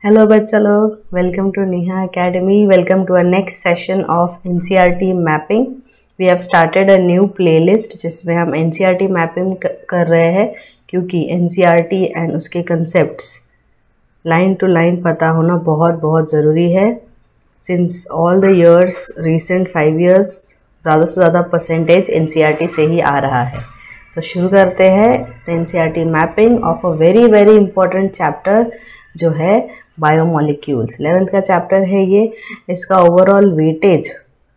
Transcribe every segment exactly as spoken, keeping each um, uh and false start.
Hello बच्चा लोग, welcome to Neha academy. Welcome to a next session of NCERT mapping. We have started a new playlist जिसमें हम NCERT mapping कर रहे हैं, क्योंकि एनसीईआरटी एंड उसके कंसेप्ट्स लाइन टू लाइन पता होना बहुत बहुत ज़रूरी है. Since all the years, recent five years, ज़्यादा से ज़्यादा परसेंटेज एनसीईआरटी से ही आ रहा है. सो so, शुरू करते हैं NCERT mapping of a very very important chapter जो है बायोमोलिक्यूल्स. इलेवेंथ का चैप्टर है ये. इसका ओवरऑल वेटेज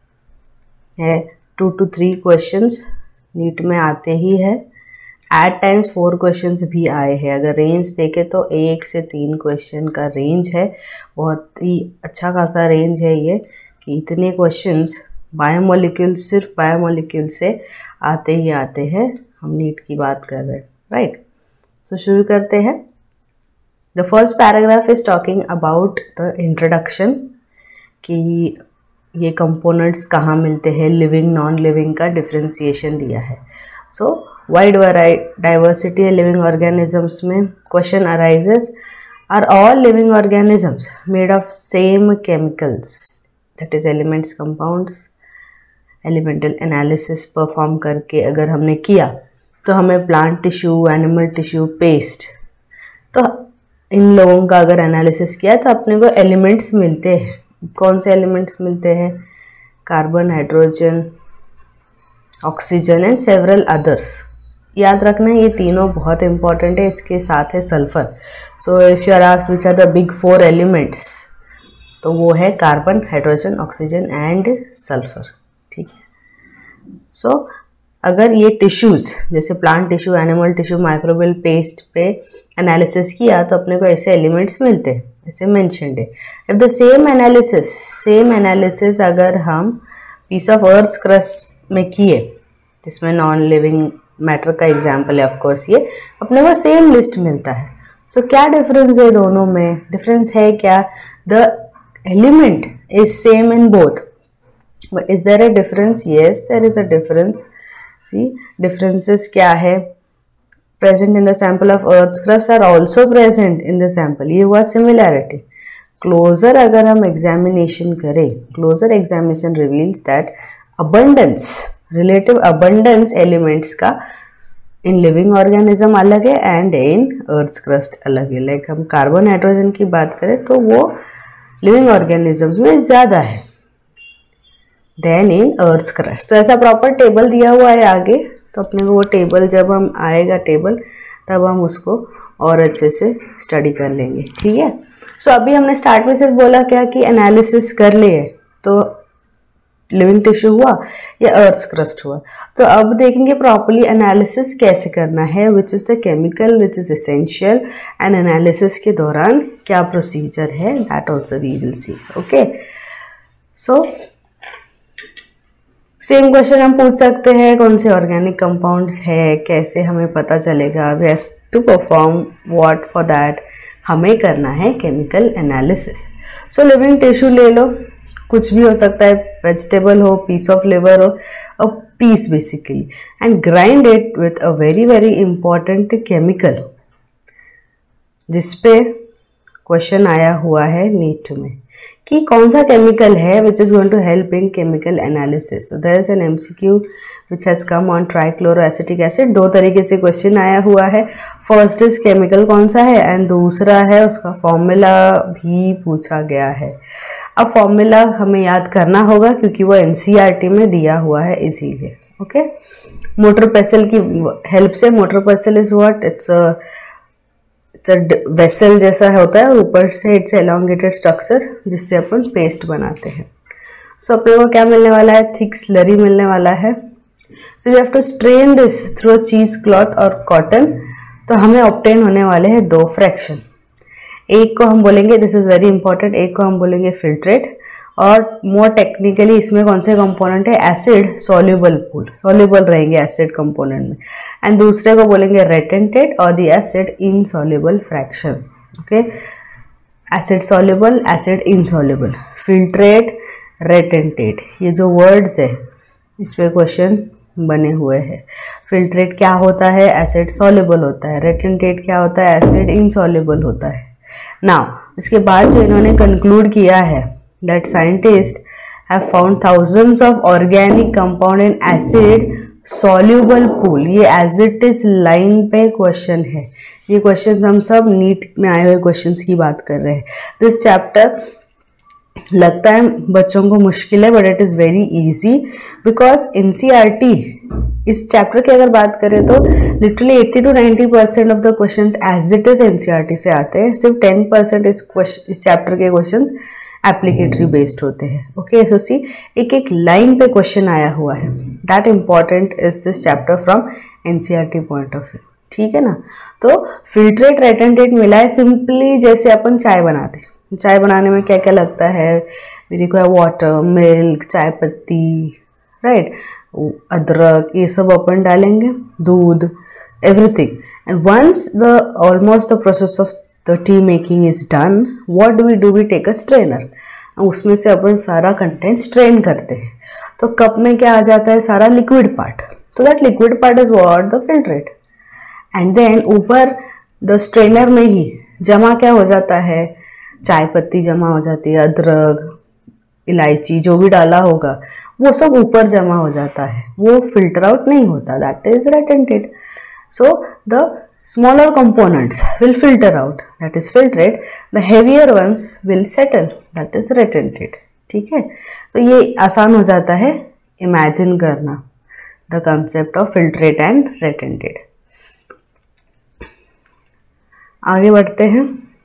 है two to three questions NEET में आते ही है. एट टाइम्स फोर क्वेश्चंस भी आए हैं. अगर रेंज देखे तो एक से तीन क्वेश्चन का रेंज है. बहुत ही अच्छा खासा रेंज है ये कि इतने क्वेश्चंस बायोमोलिक्यूल सिर्फ बायोमोलिक्यूल से आते ही आते हैं. हम नीट की बात कर रहे हैं, राइट. तो शुरू करते हैं. The first paragraph is talking about the introduction कि ये components कहाँ मिलते हैं, living नॉन लिविंग का डिफ्रेंसिएशन दिया है. So wide diversity है living organisms में. Question arises, are all living organisms made of same chemicals, that is elements, compounds? Elemental analysis perform करके अगर हमने किया तो हमें plant tissue, animal tissue, paste, तो इन लोगों का अगर एनालिसिस किया तो अपने को एलिमेंट्स मिलते हैं. कौन से एलिमेंट्स मिलते हैं? Carbon, hydrogen, oxygen and several others. याद रखना ये तीनों बहुत इंपॉर्टेंट है. इसके साथ है sulphur. So if you are asked which are the big four elements, तो वो है carbon, hydrogen, oxygen and sulphur. ठीक है. सो so, अगर ये टिश्यूज़ जैसे plant tissue, animal tissue, microbial paste पे एनालिसिस किया तो अपने को ऐसे एलिमेंट्स मिलते हैं, ऐसे मेंशन्ड है. If the same analysis same analysis अगर हम पीस ऑफ अर्थ क्रस्ट में किए, जिसमें नॉन लिविंग मैटर का एग्जांपल है ऑफ कोर्स, ये अपने को सेम लिस्ट मिलता है. सो so, क्या डिफरेंस है दोनों में? डिफरेंस है क्या? The element is same in both, but is there a difference? Yes, there is a difference. See, differences क्या है? Present in the sample of Earth's crust are also present in the sample. ये हुआ similarity. Closer अगर हम examination करें, closer examination reveals that abundance, relative abundance elements का in living organism अलग है and in Earth's crust अलग है. Like हम कार्बन, हाइड्रोजन की बात करें तो वो living organisms में ज़्यादा है देन इन अर्थ क्रस्ट. तो ऐसा प्रॉपर टेबल दिया हुआ है आगे, तो अपने को वो टेबल जब हम आएगा टेबल तब हम उसको और अच्छे से स्टडी कर लेंगे. ठीक है. सो so, अभी हमने स्टार्ट में सिर्फ बोला क्या कि एनालिसिस कर लिए तो लिविंग टिश्यू हुआ या अर्थ क्रस्ट हुआ. तो अब देखेंगे प्रॉपरली एनालिसिस कैसे करना है, which is the chemical which is essential, and analysis के दौरान क्या प्रोसीजर है, that also we will see. Okay. So same question हम पूछ सकते हैं, कौन से ऑर्गेनिक कंपाउंड्स है, कैसे हमें पता चलेगा? We have to perform what? For that हमें करना है chemical analysis. So living tissue ले लो, कुछ भी हो सकता है, वेजिटेबल हो, पीस ऑफ लिवर हो, a piece basically, and grind it with a very very important chemical जिसपे क्वेश्चन आया हुआ है नीट में कि कौन सा केमिकल है which is going to help in chemical analysis. So there is an MCQ which has come on trichloroacetic acid. दो तरीके से क्वेश्चन आया हुआ है. फर्स्ट इज केमिकल कौन सा है, एंड दूसरा है उसका फॉर्मूला भी पूछा गया है. अब फॉर्मूला हमें याद करना होगा क्योंकि वो एनसीईआरटी में दिया हुआ है इसीलिए. ओके. मोटर पेसल की हेल्प से, mortar pestle is what? It's a vessel जैसा होता है और ऊपर से इट्स एलोंगेटेड स्ट्रक्चर जिससे अपन पेस्ट बनाते हैं. सो so, अपने को क्या मिलने वाला है? थिक स्लरी मिलने वाला है. So we have to strain this through a cheese cloth और कॉटन. तो हमें ऑब्टेन होने वाले हैं दो फ्रैक्शन. एक को हम बोलेंगे, दिस इज वेरी इंपॉर्टेंट, एक को हम बोलेंगे फिल्ट्रेट, और मोर टेक्निकली इसमें कौन से कंपोनेंट है? एसिड सॉल्युबल पूल, सॉल्युबल रहेंगे एसिड कंपोनेंट में, एंड दूसरे को बोलेंगे रेटेंटेट और the acid insoluble fraction. Okay. Acid soluble, acid insoluble, filtrate, retentate, ये जो वर्ड्स है इस पे क्वेश्चन बने हुए हैं. फिल्ट्रेट क्या होता है? एसिड सॉल्युबल होता है. रेटेंटेट क्या होता है? एसिड इनसॉल्युबल होता है. नाउ इसके बाद जो इन्होंने कंक्लूड किया है that scientist have found thousands of organic compound in acid soluble pool. ये एज इट इज लाइन पे क्वेश्चन है, ये क्वेश्चन हम सब नीट में आए हुए क्वेश्चंस की बात कर रहे हैं। दिस चैप्टर लगता है बच्चों को मुश्किल है but it is very easy because NCERT इस चैप्टर की अगर बात करें तो लिटरली अस्सी टू नब्बे percent of the questions as it is NCERT से आते हैं, सिर्फ टेन परसेंट इस इस चैप्टर के क्वेश्चंस एप्लीकेटरी बेस्ड होते हैं। ओके सो सी एक एक लाइन पे क्वेश्चन आया हुआ है, that important is this chapter from NCERT point of view. ठीक है ना, तो फिल्ट्रेट रेटेंटेट मिला है सिंपली जैसे अपन चाय बनाते हैं। चाय बनाने में क्या क्या लगता है, मेरे को है वाटर, मिल्क, चाय पत्ती, राइट, अदरक, ये सब अपन डालेंगे, दूध, everything. And once the almost the process of the tea making is done, what do we do, we take a strainer, उसमें से अपन सारा कंटेंट स्ट्रेन करते हैं। तो कप में क्या आ जाता है, सारा लिक्विड पार्ट, तो that liquid part is what, the filtrate. And then ऊपर द स्ट्रेनर में ही जमा क्या हो जाता है, चाय पत्ती जमा हो जाती है, अदरक, इलायची जो भी डाला होगा वो सब ऊपर जमा हो जाता है, वो फिल्टर आउट नहीं होता, that is retentate. So the smaller components will filter out, that is filtrate, the heavier ones will settle, that is retentate. ठीक है, तो ये आसान हो जाता है इमेजिन करना the concept of filtrate and retentate. आगे बढ़ते हैं।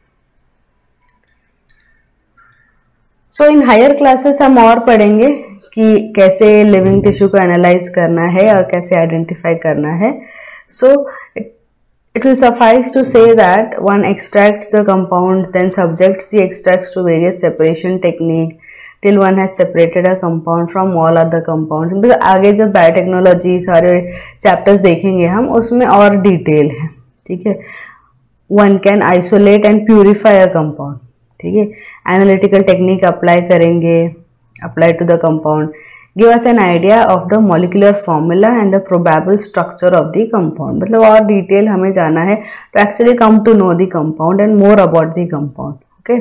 सो इन हायर क्लासेस हम और पढ़ेंगे कि कैसे लिविंग टिश्यू को एनालाइज करना है और कैसे आइडेंटिफाई करना है। So it will suffice to say that one extracts the compounds, then subjects the extracts to various separation technique till one has separated a compound from all other compounds. आगे जब biotechnology सारे chapters देखेंगे हम, उसमें और detail है। ठीक है, one can isolate and purify a compound. ठीक है, एनालिटिकल टेक्निक अप्लाई करेंगे, apply to the compound, give us an idea of the molecular formula and the probable structure of the compound. मतलब और डिटेल हमें जाना है to actually come to know the compound and more about the compound. Okay,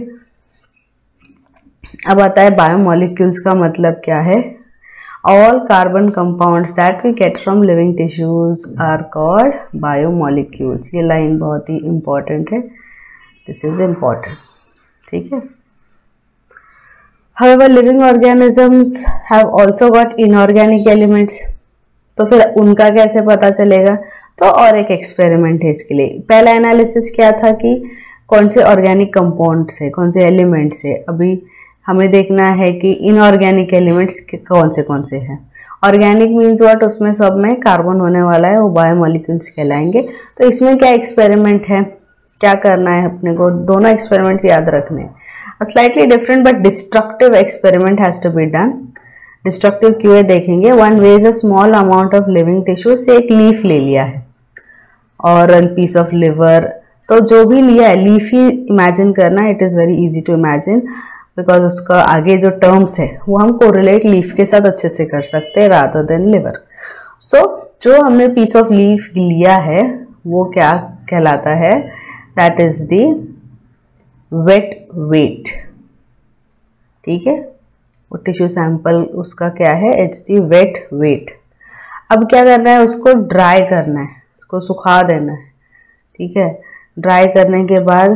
अब आता है biomolecules का मतलब क्या है। All carbon compounds that we get from living tissues are called biomolecules. ये लाइन बहुत ही इंपॉर्टेंट है, दिस इज इम्पॉर्टेंट। ठीक है, however living organisms have also got inorganic elements, तो फिर उनका कैसे पता चलेगा, तो और एक एक्सपेरिमेंट है इसके लिए। पहला एनालिसिस क्या था कि कौन से ऑर्गेनिक कंपाउंड्स है, कौन से एलिमेंट्स है, अभी हमें देखना है कि इनऑर्गेनिक एलिमेंट्स कौन से कौन से हैं। ऑर्गेनिक मीन्स व्हाट, उसमें सब में कार्बन होने वाला है, वो बायोमॉलिक्यूल्स कहलाएंगे। तो इसमें क्या एक्सपेरिमेंट है, क्या करना है अपने को, दोनों एक्सपेरिमेंट्स याद रखने हैं। A slightly different but destructive experiment has to be done. Destructive क्यों है देखेंगे। One weighs a small amount of living tissue, say एक लीफ ले लिया है और पीस ऑफ लिवर, तो जो भी लिया है लीफ ही इमेजिन करना, it is very easy to imagine because उसका आगे जो टर्म्स है वो हम कोरिलेट लीफ के साथ अच्छे से कर सकते हैं रादर देन लिवर। सो जो हमने पीस ऑफ लीफ लिया है वो क्या कहलाता है, that is the wet weight. ठीक है, वो टिश्यू सैंपल उसका क्या है, इट्स द वेट वेट। अब क्या करना है, उसको ड्राई करना है, उसको सुखा देना है। ठीक है, ड्राई करने के बाद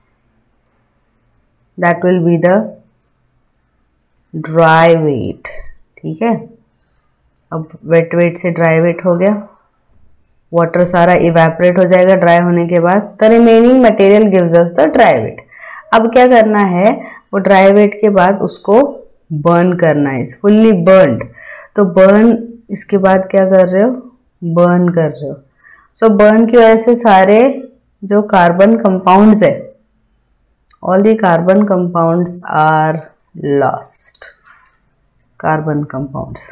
that will be the dry weight. ठीक है, अब वेट वेट से ड्राई वेट हो गया, वाटर सारा इवेपोरेट हो जाएगा ड्राई होने के बाद, the remaining material gives us the dry weight. अब क्या करना है, वो ड्राई वेट के बाद उसको बर्न करना है, फुल्ली बर्न्ड। तो बर्न इसके बाद क्या कर रहे हो, बर्न कर रहे हो। सो so, बर्न की वजह से सारे जो कार्बन कंपाउंड्स है, all the carbon compounds are lost. Carbon compounds,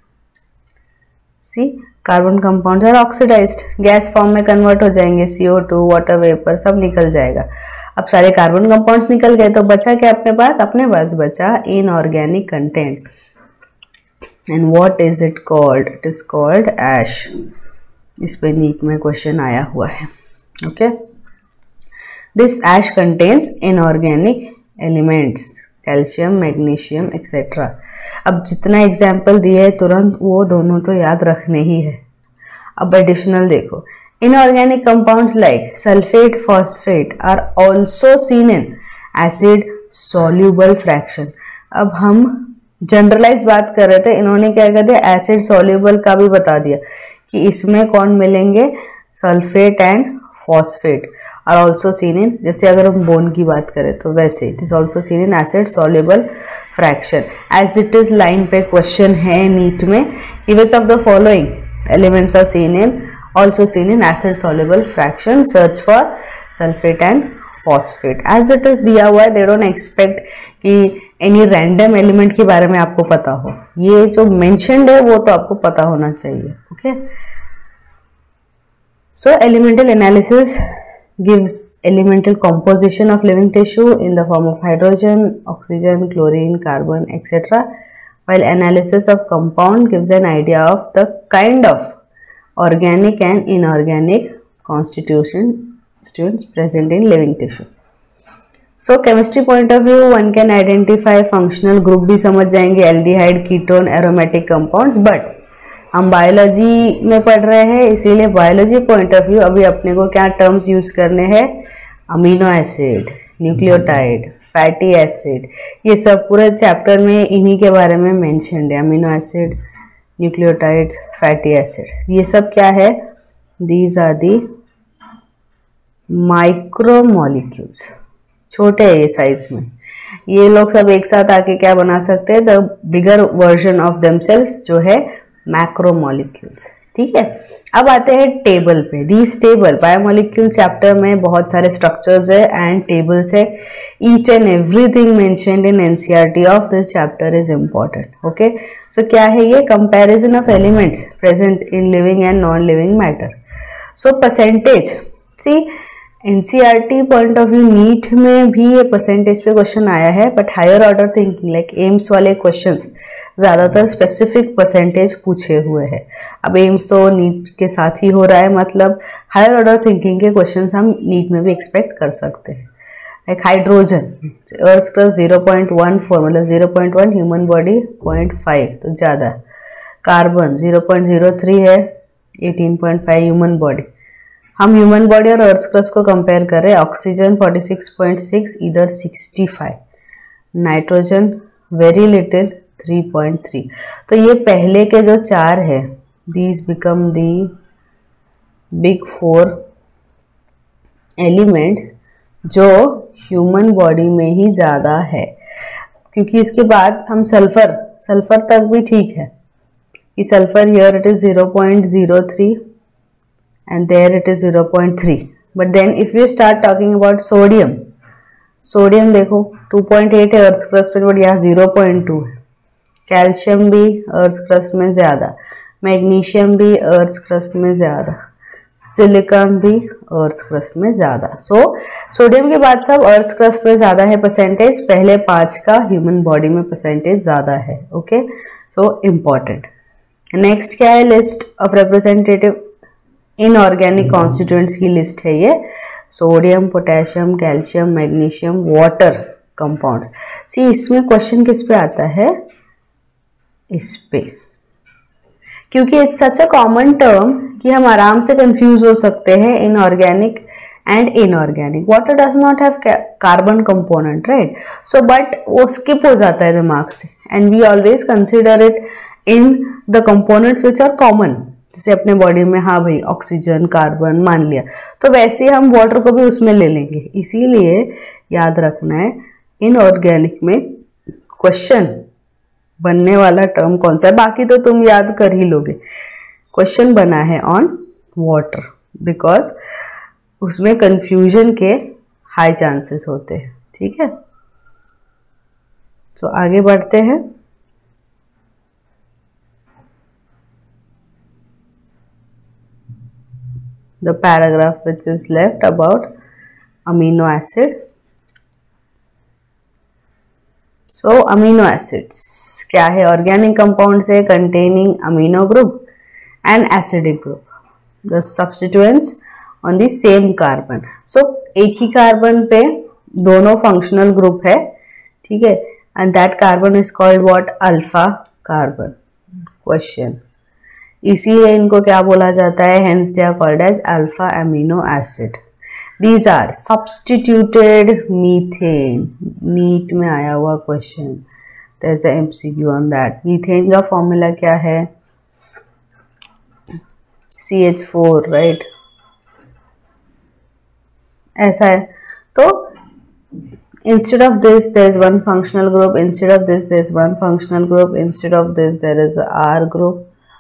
see carbon compounds are oxidised, gas form में कन्वर्ट हो जाएंगे, C O two, water vapour सब निकल जाएगा। अब सारे कार्बन कंपाउंड्स निकल गए तो बचा क्या अपने पास, अपने पास बचा inorganic content. And what is it called, it is called ash. इस पे नीट में क्वेश्चन आया हुआ है। Okay, this ash contains inorganic elements, calcium, magnesium etcetera. अब जितना एग्जाम्पल दिए है तुरंत वो दोनों तो याद रखने ही है। अब एडिशनल देखो, inorganic compounds like sulphate, phosphate are also seen in acid soluble fraction. अब हम जनरलाइज बात कर रहे थे, इन्होंने क्या कर दिया, एसिड सॉल्यूबल का भी बता दिया कि इसमें कौन मिलेंगे, sulphate and phosphate are also seen in, जैसे अगर हम बोन की बात करें तो वैसे it is also seen in acid soluble fraction. As it is line पे क्वेश्चन है नीट में कि which of the following elements are seen in also seen in acid soluble fraction, search for sulphate and phosphate. As it is दिया हुआ है, they don't expect कि any random element के बारे में आपको पता हो, ये जो मेंशन्ड है वो तो आपको पता होना चाहिए। Okay, so elemental analysis gives elemental composition of living tissue in the form of hydrogen, oxygen, chlorine, carbon, et cetera. While analysis of compound gives an idea of the kind of organic and inorganic constituents present in living tissue. So chemistry point of view one can identify functional group भी समझ जाएंगे, aldehyde, ketone, aromatic compounds, but हम biology में पढ़ रहे हैं इसीलिए biology point of view अभी अपने को क्या टर्म्स यूज करने हैं, amino acid, nucleotide, fatty acid, ये सब पूरे चैप्टर में इन्हीं के बारे में मेंशन्ड है, amino acid, nucleotides, fatty acid, ये सब क्या है, दीज आर दी माइक्रोमोलिक्यूल्स, छोटे है ये साइज में, ये लोग सब एक साथ आके क्या बना सकते हैं, the bigger version of themselves जो है मैक्रोमोलिक्यूल्स। ठीक है, अब आते हैं टेबल पे। दिस टेबल बायोमोलिक्यूल चैप्टर में बहुत सारे स्ट्रक्चर्स है एंड टेबल्स है, each and everything mentioned in NCERT of this chapter is important. Okay, so क्या है ये, comparison of elements present in living and non living matter. So percentage, see NCERT point of view NEET में भी ये percentage पे question आया है, but higher order thinking like AIIMS वाले क्वेश्चंस ज़्यादातर स्पेसिफिक परसेंटेज पूछे हुए हैं। अब एम्स तो नीट के साथ ही हो रहा है, मतलब हायर ऑर्डर थिंकिंग के क्वेश्चंस हम नीट में भी एक्सपेक्ट कर सकते हैं। Like hydrogen, earth crust zero point one four मतलब zero point one, human body point five तो ज़्यादा। Carbon zero point zero three है, eighteen point five human body. हम ह्यूमन बॉडी और अर्थ क्रस्ट को कंपेयर कर रहे हैं, oxygen forty six point six, इधर sixty five, nitrogen very little three point three. तो ये पहले के जो चार है, these become the big four elements जो ह्यूमन बॉडी में ही ज़्यादा है, क्योंकि इसके बाद हम सल्फर सल्फर तक भी ठीक है कि sulphur here it is zero point zero three and there it is zero point three, but then if you start talking about sodium, sodium देखो टू पॉइंट एट है अर्थ क्रस्ट पे, but यहाँ zero point two है। Calcium भी earth crust में ज़्यादा, magnesium भी earth crust में ज़्यादा, सिलिकॉन भी अर्थ क्रस्ट में ज़्यादा। सो सोडियम के बाद सब अर्थ क्रस्ट में ज़्यादा है परसेंटेज, पहले पाँच का ह्यूमन बॉडी में परसेंटेज ज़्यादा है। Okay, so important. नेक्स्ट क्या है, list of representative inorganic constituents की लिस्ट है ये, sodium, potassium, calcium, magnesium, water compounds. See इसमें क्वेश्चन किस पे आता है, इस पे, क्योंकि it's such a common term कि हम आराम से कंफ्यूज हो सकते हैं inorganic and inorganic. Water does not have carbon component, right, so but वो स्किप हो जाता है दिमाग से, and we always consider it in the components which are common. जैसे अपने बॉडी में हाँ भाई ऑक्सीजन, कार्बन मान लिया, तो वैसे ही हम वाटर को भी उसमें ले लेंगे। इसीलिए याद रखना है इनऑर्गेनिक में क्वेश्चन बनने वाला टर्म कौन सा है, बाकी तो तुम याद कर ही लोगे। क्वेश्चन बना है ऑन वाटर, बिकॉज उसमें कंफ्यूजन के हाई चांसेस होते हैं। ठीक है, तो आगे बढ़ते हैं। The paragraph which is left about amino acid. So amino acids क्या है, organic compounds है containing amino group and acidic group. The substituents on the same carbon. So एक ही कार्बन पे दोनों फंक्शनल ग्रुप है, ठीक है, and that carbon is called what? Alpha carbon. Question, इसीलिए इनको क्या बोला जाता है? hence they are called as alpha amino acid. These are substituted methane. नीट में आया हुआ क्वेश्चन, there's a M C Q on that. Methane का फॉर्मूला क्या है? C H four, right? ऐसा है. तो instead of this there is one functional group, instead of this there is one functional group, instead of this there is a R group.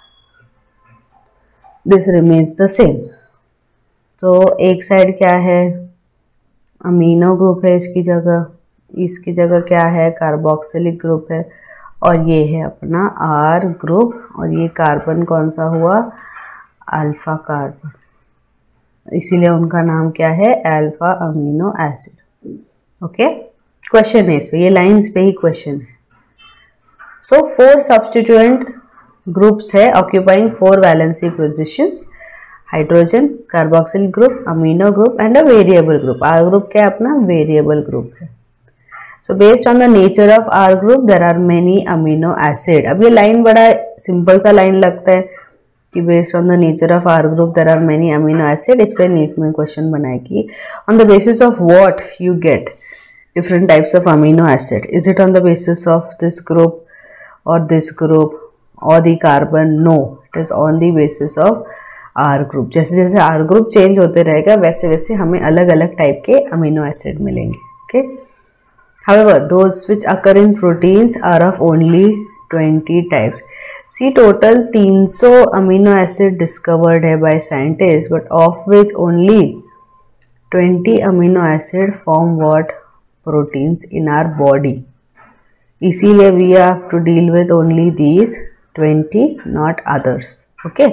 This remains the same. तो एक side क्या है? Amino group है, इसकी जगह इसकी जगह क्या है? कार्बोक्सिलिक ग्रुप है, और ये है अपना आर ग्रुप, और ये कार्बन कौन सा हुआ? Alpha carbon. इसीलिए उनका नाम क्या है? Alpha amino acid. Okay, question है इस पे, ये लाइंस पे ही क्वेश्चन है. सो फोर सब्स्टिट्यूएंट ग्रुप्स है occupying four valency positions: hydrogen, carboxyl group, amino group and a variable group. R group क्या है? अपना वेरिएबल ग्रुप है. So based on the nature of R group there are many amino acid. अब ये line बड़ा simple सा line लगता है कि based on the nature of R group there are many amino acid. इस पर नीट में क्वेश्चन बनाएगी. On the basis of what you get different types of amino acid? Is it on the basis of this group और this group और the carbon? No, it is on the basis of R group. जैसे जैसे are group change होते रहेगा वैसे वैसे हमें अलग अलग टाइप के अमीनो एसिड मिलेंगे. Okay, however those which occur in proteins are of only twenty types. See total तीन सौ अमीनो एसिड डिस्कवर्ड है by scientist, but of which only twenty amino acid form what? Proteins in our body. इसीलिए we have to deal with only these twenty, not others. Okay,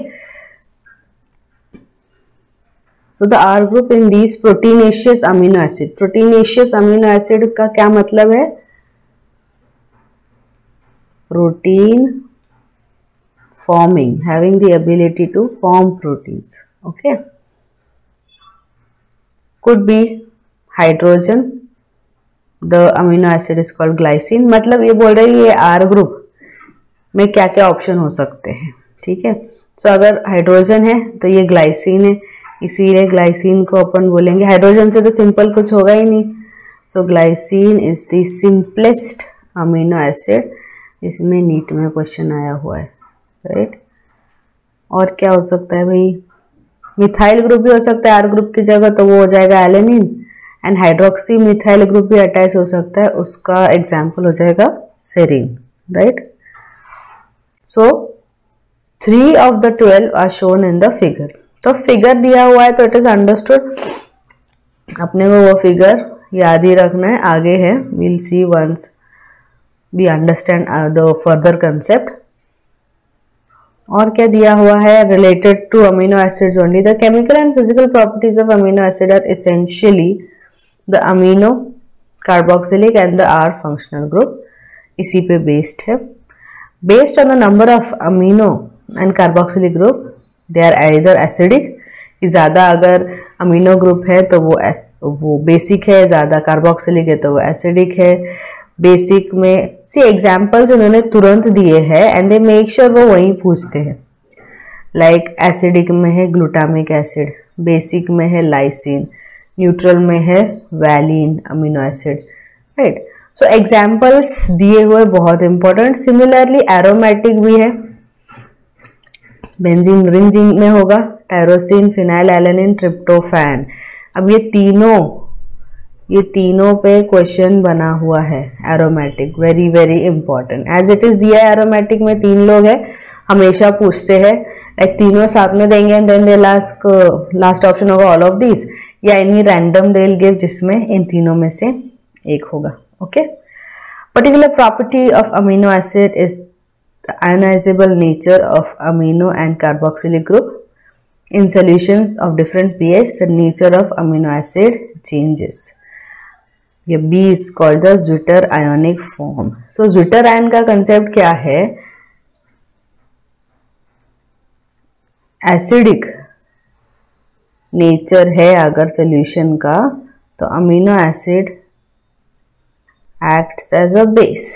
so the R group in these proteinaceous amino acid. proteinaceous amino acid का क्या मतलब है? protein forming, having the ability to form proteins. okay, could be hydrogen. the amino acid is called glycine. मतलब ये बोल रहे हैं ये R group में क्या क्या ऑप्शन हो सकते हैं. ठीक है, सो so, अगर हाइड्रोजन है तो ये ग्लाइसिन है, इसीलिए ग्लाइसिन को अपन बोलेंगे. हाइड्रोजन से तो सिंपल कुछ होगा ही नहीं. So glycine is the simplest amino acid. इसमें नीट में क्वेश्चन आया हुआ है, राइट. और क्या हो सकता है भाई? मिथाइल ग्रुप भी हो सकता है आर ग्रुप की जगह, तो वो हो जाएगा alanine. And hydroxy methyl group भी अटैच हो सकता है, उसका एग्जाम्पल हो जाएगा serine, right. So three of the twelve are shown in the figure. तो फिगर दिया हुआ है तो इट इज अंडरस्टूड. अपने को वो फिगर याद ही रखना है, आगे है. Will see once we understand the further concept. और क्या दिया हुआ है? Related to amino acids only. The chemical and physical properties of amino acid are essentially the amino, carboxylic and the R functional group. इसी पे based है. Based on the number of amino and carboxylic group they are either acidic. ज़्यादा अगर amino group है तो वो S, वो basic है, ज़्यादा कार्बोक्सिलिक है तो वो एसिडिक है. बेसिक में सी एग्जाम्पल्स उन्होंने तुरंत दिए हैं एंड दे मेक श्योर वो वहीं पूछते हैं. लाइक एसिडिक में है ग्लूटामिक एसिड, बेसिक में है लाइसिन, न्यूट्रल में है valine amino acid, right. So examples दिए हुए बहुत इंपॉर्टेंट. सिमिलरली एरोमेटिक भी है. बेंजीन रिंग जिंक में होगा टायरोसिन, फिनाइल एलेनिन, ट्रिप्टोफैन. अब ये तीनों ये तीनों पे क्वेश्चन बना हुआ है. Aromatic very very important. As it is दिया है एरोमेटिक में तीन लोग हैं, हमेशा पूछते हैं लाइक तीनों साथ में देंगे and then the last last option होगा ऑल ऑफ दिस, या any random they will give जिसमें इन तीनों में से एक होगा. Okay, particular property of amino acid is the ionizable nature of amino and carboxylic group. In solutions of different pH, the nature of amino acid changes. ये B is called the Zwitter ionic form. So Zwitter ion का concept क्या है? Acidic nature है अगर solution का, तो amino acid acts as a base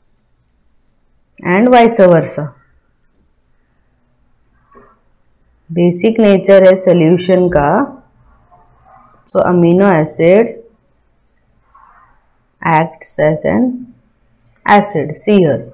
and vice versa. Basic nature है solution का, so amino acid acts as an acid. See here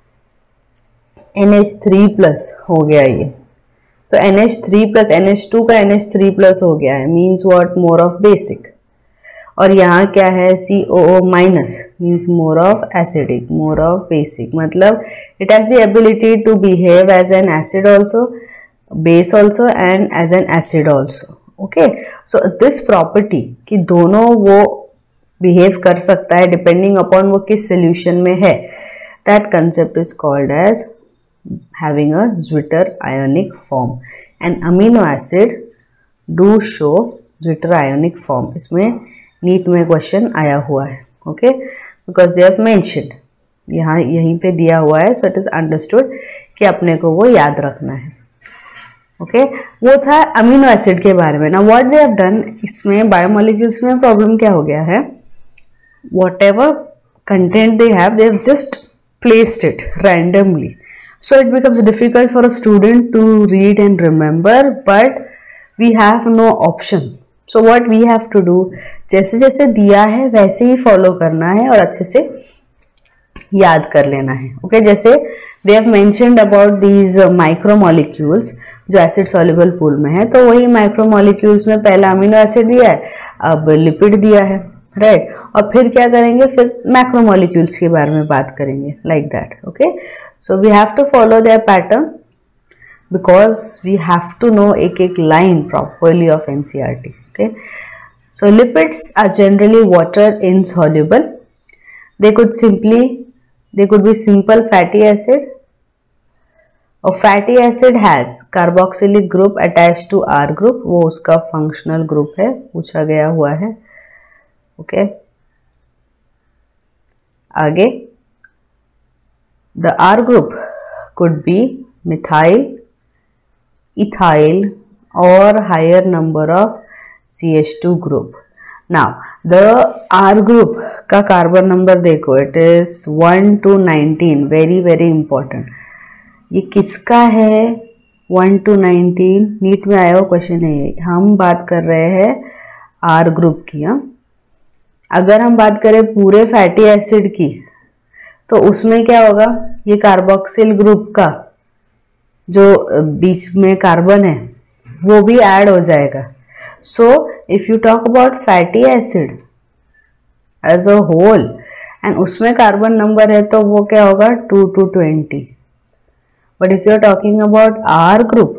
N H three plus हो गया ये, तो N H three plus N H two का N H three plus हो गया है, means what, more of basic. और यहाँ क्या है, C O O minus means more of acidic, more of basic, मतलब it has the ability to behave as an acid also, base also and as an acid also. Okay, so this property कि दोनों वो behave कर सकता है depending upon वो किस solution में है, that concept is called as having a Zwitter ionic form, and amino acid do show Zwitter ionic form। इसमें नीट में क्वेश्चन आया हुआ है, okay, because they have mentioned, यहाँ यहीं पे दिया हुआ है, सो इट इज अंडरस्टूड कि अपने को वो याद रखना है। Okay okay? वो था अमीनो एसिड के बारे में। ना व्हाट दे हैव डन, इसमें बायोमोलिक्यूल्स में प्रॉब्लम क्या हो गया है, whatever content they have, they have just placed it randomly, so it becomes difficult for a student to read and remember, but we have no option। so what we have to do, जैसे जैसे दिया है वैसे ही follow करना है और अच्छे से याद कर लेना है। Okay okay? जैसे they have mentioned about these micromolecules जो एसिड सॉल्युबल पूल में है, तो वही माइक्रोमोलिक्यूल्स में पहला अमीनो एसिड दिया है, अब लिपिड दिया है, राइट right? और फिर क्या करेंगे, फिर मैक्रोमोलिक्यूल्स के बारे में बात करेंगे, like that. Okay, so we have to follow their pattern because we have to know एक एक line properly of NCERT. Okay, so lipids are generally water insoluble, they could simply they could be simple fatty acid, और fatty acid has carboxylic group attach to R group, वो उसका functional group है, पूछा गया हुआ है। Okay okay. आगे, the R group could be methyl, ethyl और higher number of C H two group. Now the R group का कार्बन नंबर देखो, it is one to nineteen, very very important. ये किसका है, वन टू नाइनटीन, नीट में आया हुआ question है ये। हम बात कर रहे हैं आर ग्रुप की। हम अगर हम बात करें पूरे फैटी एसिड की, तो उसमें क्या होगा, ये कार्बोक्सिल ग्रुप का जो बीच में कार्बन है वो भी ऐड हो जाएगा। So if you talk about fatty acid as a whole and उसमें कार्बन नंबर है, तो वो क्या होगा, two to twenty. But if you are talking about R group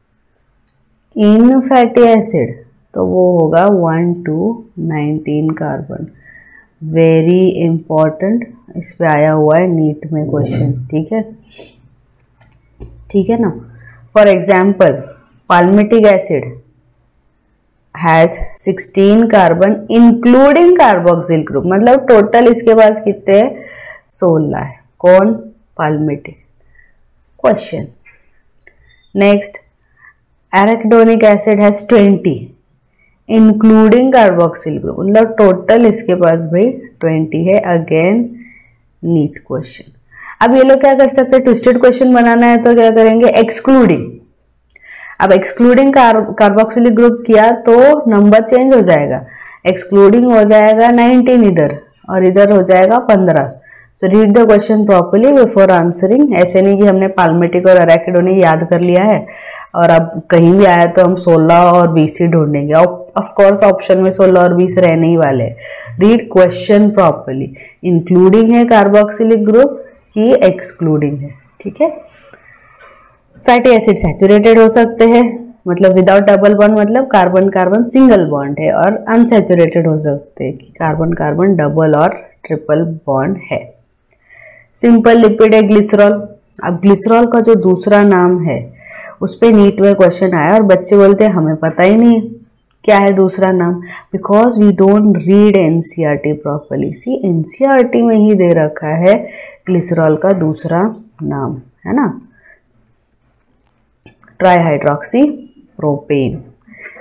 in fatty acid, तो वो होगा one to nineteen carbon. Very important, इस पे आया हुआ है नीट में क्वेश्चन, ठीक है, ठीक है ना। For example, palmitic acid has sixteen carbon including carboxyl group, मतलब टोटल इसके पास कितने हैं, सोलह है। कौन, palmitic. Question next, arachidonic acid has twenty including carboxyl group, मतलब टोटल इसके पास भाई ट्वेंटी है। Again NEET question. अब ये लोग क्या कर सकते हैं, ट्विस्टेड क्वेश्चन बनाना है तो क्या करेंगे, एक्सक्लूडिंग। अब एक्सक्लूडिंग कार्बोक्सिलिक ग्रुप किया तो नंबर चेंज हो जाएगा, एक्सक्लूडिंग हो जाएगा नाइनटीन इधर और इधर हो जाएगा पंद्रह। So read the question properly before answering. ऐसे नहीं कि हमने पाल्मिटिक और एराकिडोनिक याद कर लिया है और अब कहीं भी आया तो हम सोलह और बीस ही ढूंढेंगे। ऑफ कोर्स ऑप्शन में सोलह और बीस रहने ही वाले। रीड क्वेश्चन प्रॉपर्ली, इंक्लूडिंग है कार्बोक्सिलिक ग्रुप की एक्सक्लूडिंग है, ठीक है। फैटी एसिड सैचुरेटेड हो सकते हैं, मतलब विदाउट डबल बॉन्ड, मतलब कार्बन कार्बन सिंगल बॉन्ड है, और अनसैचुरेटेड हो सकते हैं कि कार्बन कार्बन डबल और ट्रिपल बॉन्ड है। सिंपल लिपिड है ग्लिसरॉल। अब ग्लिसरॉल का जो दूसरा नाम है उस पे नीट में क्वेश्चन आया और बच्चे बोलते हैं हमें पता ही नहीं है क्या है दूसरा नाम, because we don't read NCERT properly. See NCERT में ही दे रखा है ग्लिसरॉल का दूसरा नाम, है ना, trihydroxy propane.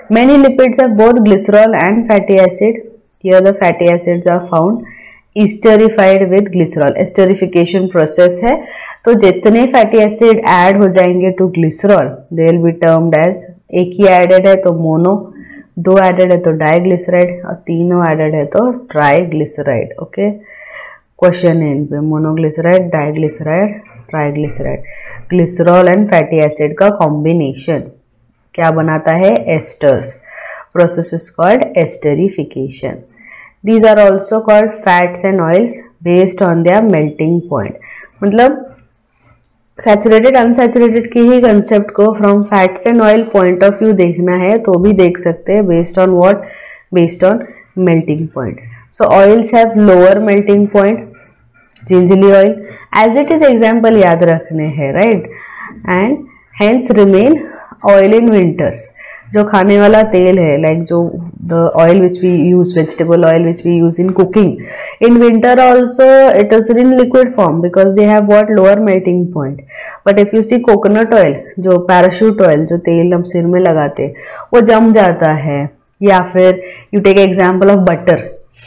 Many lipids have both glycerol and fatty acid. Here the fatty acids are found esterified with glycerol. esterification process है, तो जितने fatty acid add हो जाएंगे to glycerol, they will be termed as, एक ही added है तो mono, दो added है तो डाइग्लिसराइड और तीनों added है तो ट्राइग्लिसराइड. ओके, क्वेश्चन है इन पे, monoglyceride, diglyceride, triglyceride. Glycerol and fatty acid का कॉम्बिनेशन क्या बनाता है? Esters. Process is called esterification. These are also called fats and oils based on their melting point. मतलब सैचुरेटेड अनसैचुरेटेड की ही कंसेप्ट को from fats and oil point of view देखना है तो भी देख सकते हैं. Based on what? Based on melting points. So oils have lower melting point. Gingelly oil as it is example याद रखने हैं, right. And hence remain oil in winters. जो खाने वाला तेल है, लाइक like जो the oil which we use, vegetable oil which we use in cooking, in winter also it is in liquid form because they have what? Lower melting point. But if you see coconut oil, जो Parachute oil, जो तेल हम सिर में लगाते हैं, वो जम जाता है. या फिर you take example of butter,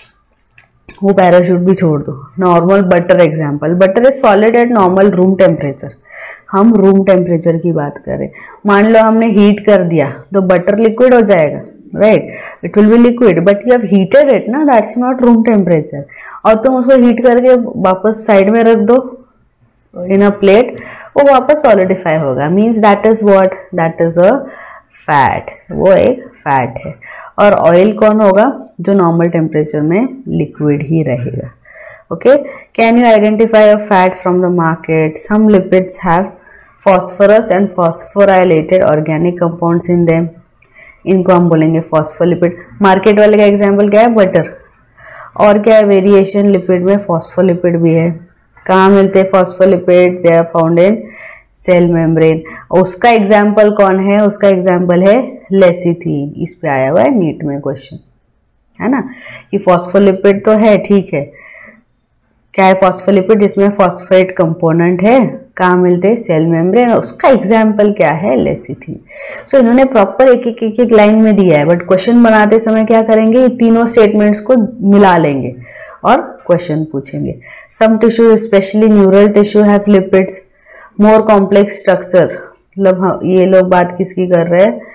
वो पैराशूट भी छोड़ दो, normal butter example. Butter is solid at normal room temperature. हम रूम टेम्परेचर की बात करें, मान लो हमने हीट कर दिया तो बटर लिक्विड हो जाएगा, right. It will be liquid but you have heated it ना, दैट्स नॉट रूम टेम्परेचर. और तुम उसको हीट करके वापस साइड में रख दो इन अ प्लेट, वो वापस सॉलिडिफाई होगा. Means that is what? That is a fat. वो एक फैट है. और ऑयल कौन होगा? जो नॉर्मल टेम्परेचर में लिक्विड ही रहेगा. Okay, can you identify a fat from the market? Some lipids have phosphorus and phosphorylated organic compounds in them. इनको हम बोलेंगे फॉस्फोलिपिड. मार्केट वाले का एग्जाम्पल क्या है? बटर. और क्या है वेरिएशन लिपिड में? फॉस्फोलिपिड भी है. कहाँ मिलते हैं phospholipid? They are found in cell membrane. उसका एग्जाम्पल कौन है? उसका एग्जाम्पल है लेसिथीन. इस पे आया हुआ है नीट में क्वेश्चन, है ना, कि फॉस्फोलिपिड तो है, ठीक है. क्या है फॉस्फोलिपिड? जिसमें फॉस्फेट कंपोनेंट है. कहाँ मिलते हैं? Cell membrane. उसका एग्जाम्पल क्या है? लेसिथीन. सो so, इन्होंने प्रॉपर एक एक एक एक लाइन में दिया है, बट क्वेश्चन बनाते समय क्या करेंगे? ये तीनों स्टेटमेंट्स को मिला लेंगे और क्वेश्चन पूछेंगे. Some tissue specially neural tissue have lipids more complex structure. मतलब हाँ, ये लोग बात किसकी कर रहे हैं?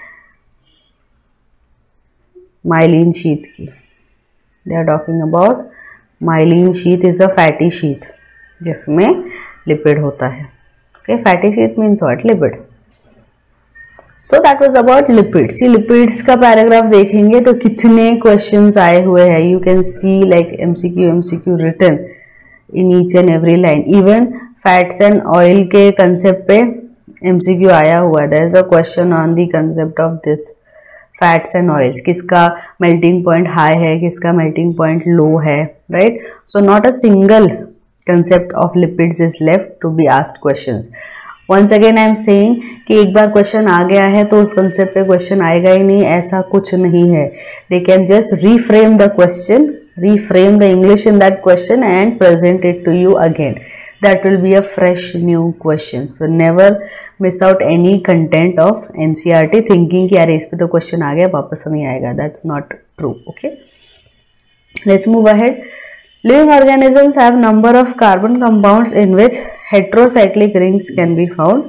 माइलिन शीथ की. They are talking about myelin sheath is a fatty sheath जिसमें लिपिड होता है. Okay, fatty sheath means what? Lipid. So that was about lipids. See lipids का पैराग्राफ देखेंगे तो कितने क्वेश्चंस आए हुए हैं. You can see like MCQ MCQ written in each and every line. Even fats and oil के concept पे MCQ आया हुआ है. There is a question on the concept of this fats and oils. किसका melting point high है, किसका melting point low है, right. So not a single concept of lipids is left to be asked questions. Once again I am saying कि एक बार question आ गया है तो उस कंसेप्ट पे क्वेश्चन आएगा ही नहीं, ऐसा कुछ नहीं है. They can just reframe the question, reframe the English in that question and present it to you again. That will be a fresh new question. So never miss out any content of N C R T thinking कि यार इस पे तो question आ गया वापस नहीं आएगा. That's not true. Okay. Let's move ahead. Living organisms have number of carbon compounds in which heterocyclic rings can be found.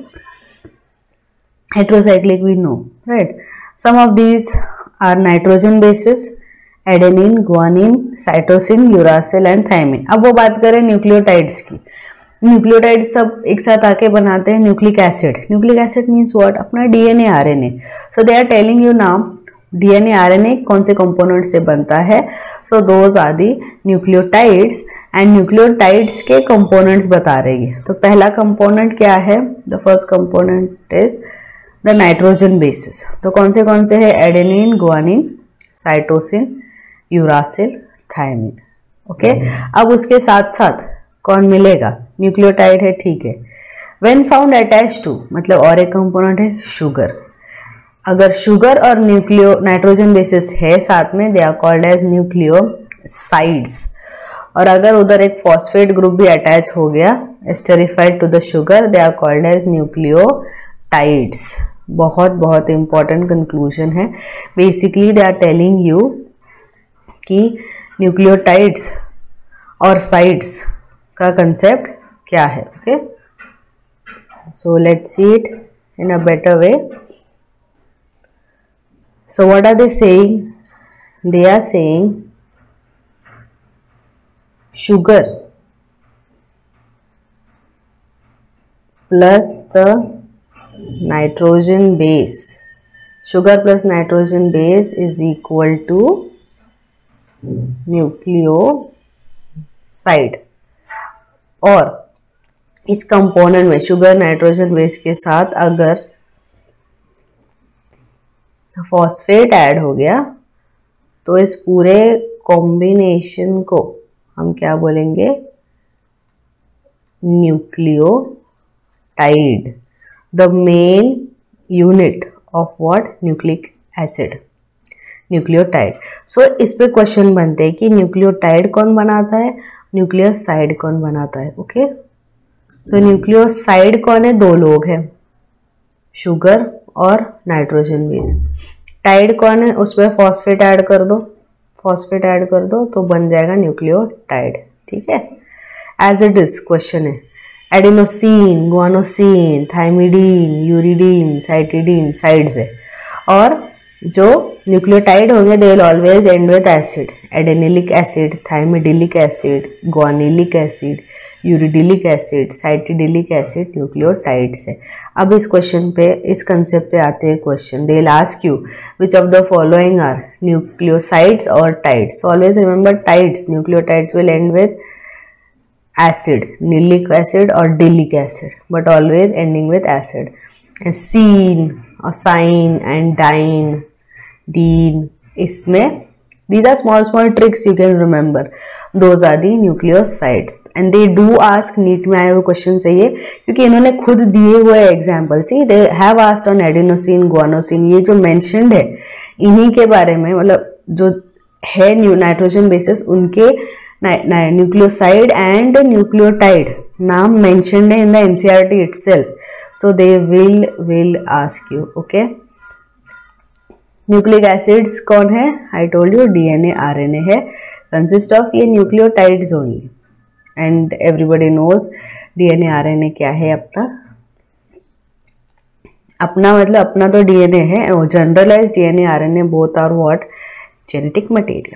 Heterocyclic we know, right? Some of these are nitrogen bases. Adenine, guanine, cytosine, uracil and thymine. अब वो बात करें nucleotides की. Nucleotides सब एक साथ आके बनाते हैं nucleic acid. Nucleic acid means what? अपना DNA RNA. So they are telling you now DNA RNA कौन से कंपोनेंट से बनता है. So those are the nucleotides and nucleotides के कंपोनेंट्स बता रही है. तो पहला कंपोनेंट क्या है? The first component is the nitrogen bases. तो कौन से कौन से है? Adenine, guanine, cytosine, uracil, thymine. Okay. अब उसके साथ साथ कौन मिलेगा? न्यूक्लियोटाइड है, ठीक है. व्हेन फाउंड अटैच टू मतलब और एक कंपोनेंट है शुगर. अगर शुगर और न्यूक्लियो नाइट्रोजन बेसिस है साथ में, they are called as nucleosides. और अगर उधर एक फॉस्फेट ग्रुप भी अटैच हो गया esterified to the sugar, they are called as nucleotides. बहुत बहुत इंपॉर्टेंट कंक्लूजन है। Basically they are telling you कि न्यूक्लियोटाइड्स और साइड्स का कंसेप्ट क्या है। Okay, so let's see it in a better way. So what are they saying? They are saying sugar plus the nitrogen base, sugar plus nitrogen base is equal to nucleoside. और इस component में sugar nitrogen base के साथ अगर phosphate add हो गया तो इस पूरे कॉम्बिनेशन को हम क्या बोलेंगे? Nucleotide, the main unit of what? Nucleic acid, nucleotide. सो इस पे क्वेश्चन बनते हैं कि न्यूक्लियोटाइड कौन बनाता है, न्यूक्लियोसाइड कौन बनाता है। ओके, सो न्यूक्लियोसाइड कौन है? दो लोग हैं, शुगर और नाइट्रोजन बेस। टाइड कौन है? उसमें फॉस्फेट ऐड कर दो, फॉस्फेट ऐड कर दो तो बन जाएगा न्यूक्लियोटाइड। ठीक है, एज इट इज क्वेश्चन है। Adenosine, guanosine, thymidine, uridine, cytidine sides है। और जो न्यूक्लियोटाइड होंगे they will always end with acid, adenylic acid, thymidylic acid, guanylic acid, uridylic acid, cytidylic acid nucleotides है। अब इस क्वेश्चन पे, इस कंसेप्ट पे आते हैं question. They will ask you which of the following are nucleosides और tides. So always remember tides, nucleotides will end with acid, nilic acid or dilic acid, but always ending with acid. And sine or sine and dine, dene, इसमें these are small small tricks you can remember. Those are the nucleosides and they do ask NEET में आए हुए question चाहिए क्योंकि इन्होंने खुद दिए हुए example. See they have asked on adenosine, guanosine, ये जो मेंशन्ड है इन्हीं के बारे में, मतलब जो है नाइट्रोजन बेसिस उनके न्यूक्लियोसाइड एंड न्यूक्लियोटाइड नाम मेंशन्ड है in the NCERT itself, so they will will ask you. Okay, nucleic acids कौन है? I told you DNA RNA है, कंसिस्ट ऑफ ये nucleotides only and everybody knows DNA RNA क्या है अपना। अपना मतलब अपना तो डीएनए है, generalise DNA RNA both are what? Genetic material.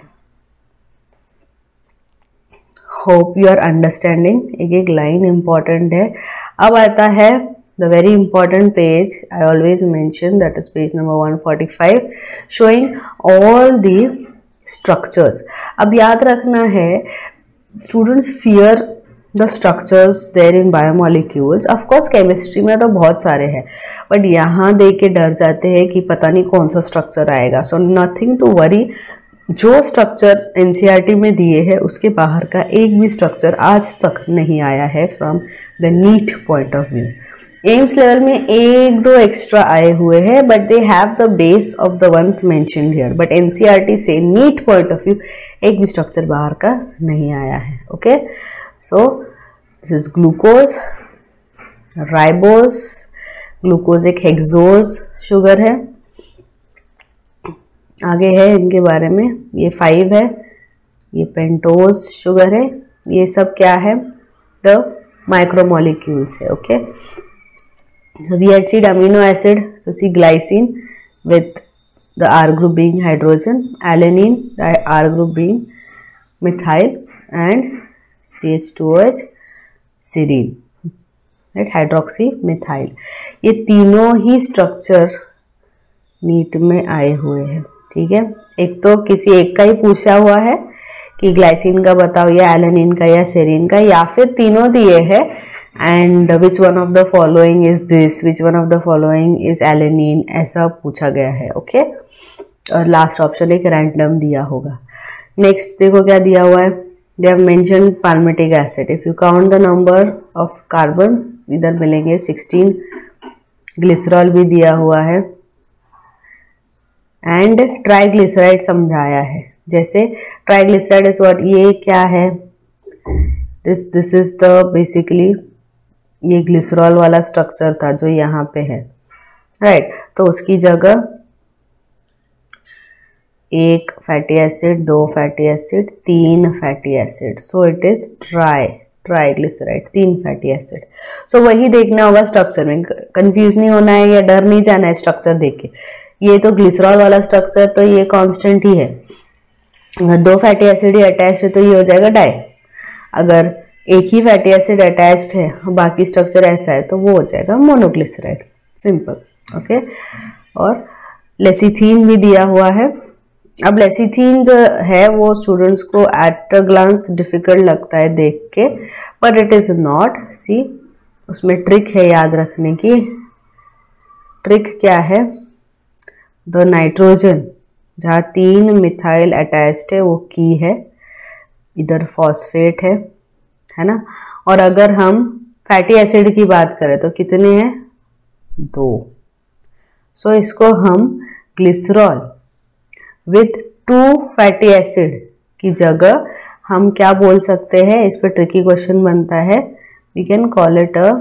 Hope you are understanding. एक एक लाइन इंपॉर्टेंट है। अब आता है the very important page I always mention, that is page number one forty five, showing all the structures. अब याद रखना है students fear the structures there in biomolecules. Of course chemistry में तो बहुत सारे हैं बट यहाँ देख के डर जाते हैं कि पता नहीं कौन सा स्ट्रक्चर आएगा। सो नथिंग टू वरी, जो स्ट्रक्चर एनसीईआरटी में दिए हैं उसके बाहर का एक भी स्ट्रक्चर आज तक नहीं आया है from the NEET point of view. AIIMS level में एक दो एक्स्ट्रा आए हुए हैं but they have the base of the ones mentioned here, but NCERT से नीट पॉइंट ऑफ व्यू एक भी स्ट्रक्चर बाहर का नहीं आया है। Okay, so this is glucose, ribose, glucose एक हेक्सोज शुगर है। आगे है इनके बारे में, ये फाइव है, ये पेंटोज शुगर है, ये सब क्या है? द माइक्रोमोलिक्यूल्स है। Okay, so we had seen amino acid, so see glycine with the R group being hydrogen, alanine the R group being methyl and C H two O H serine, right, hydroxy methyl। ये तीनों ही structure NEET में आए हुए हैं। ठीक है, एक तो किसी एक का ही पूछा हुआ है कि ग्लाइसिन का बताओ या एलानिन का या सेरीन का, या फिर तीनों दिए हैं and which one of the following is this, which one of the following is alanine, ऐसा पूछा गया है। ओके, और लास्ट ऑप्शन एक रैंडम दिया होगा। नेक्स्ट देखो क्या दिया हुआ है, they have mentioned palmitic acid. If you count the number of carbons इधर मिलेंगे सिक्सटीन। ग्लिसरॉल भी दिया हुआ है एंड ट्राइग्लिसराइड समझाया है। जैसे ट्राइग्लिसराइड इज व्हाट, ये क्या है? This this is the basically ये ग्लिसरॉल वाला स्ट्रक्चर था जो यहाँ पे है। राइट right, तो उसकी जगह एक फैटी एसिड, दो फैटी एसिड, तीन fatty acid, so it is tri triglyceride, तीन फैटी एसिड। सो वही देखना होगा स्ट्रक्चर में, कंफ्यूज नहीं होना है या डर नहीं जाना है स्ट्रक्चर देख के। ये तो ग्लिसरॉल वाला स्ट्रक्चर तो ये कांस्टेंट ही है, अगर दो फैटी एसिड ही अटैच्ड है तो ये हो जाएगा डाई, अगर एक ही फैटी एसिड अटैच्ड है बाकी स्ट्रक्चर ऐसा है तो वो हो जाएगा मोनोग्लिसराइड, सिंपल। ओके, और लेसिथीन भी दिया हुआ है। अब लेसिथीन जो है वो स्टूडेंट्स को एट अ ग्लांस डिफिकल्ट लगता है देख के, but it is not. See, उसमें ट्रिक है याद रखने की। ट्रिक क्या है? द नाइट्रोजन जहाँ तीन मिथाइल अटैच्ड है वो की है, इधर फॉस्फेट है, है ना। और अगर हम फैटी एसिड की बात करें तो कितने हैं? दो। सो so, इसको हम glycerol with two fatty acid की जगह हम क्या बोल सकते हैं? इस पर ट्रिकी क्वेश्चन बनता है। We can call it a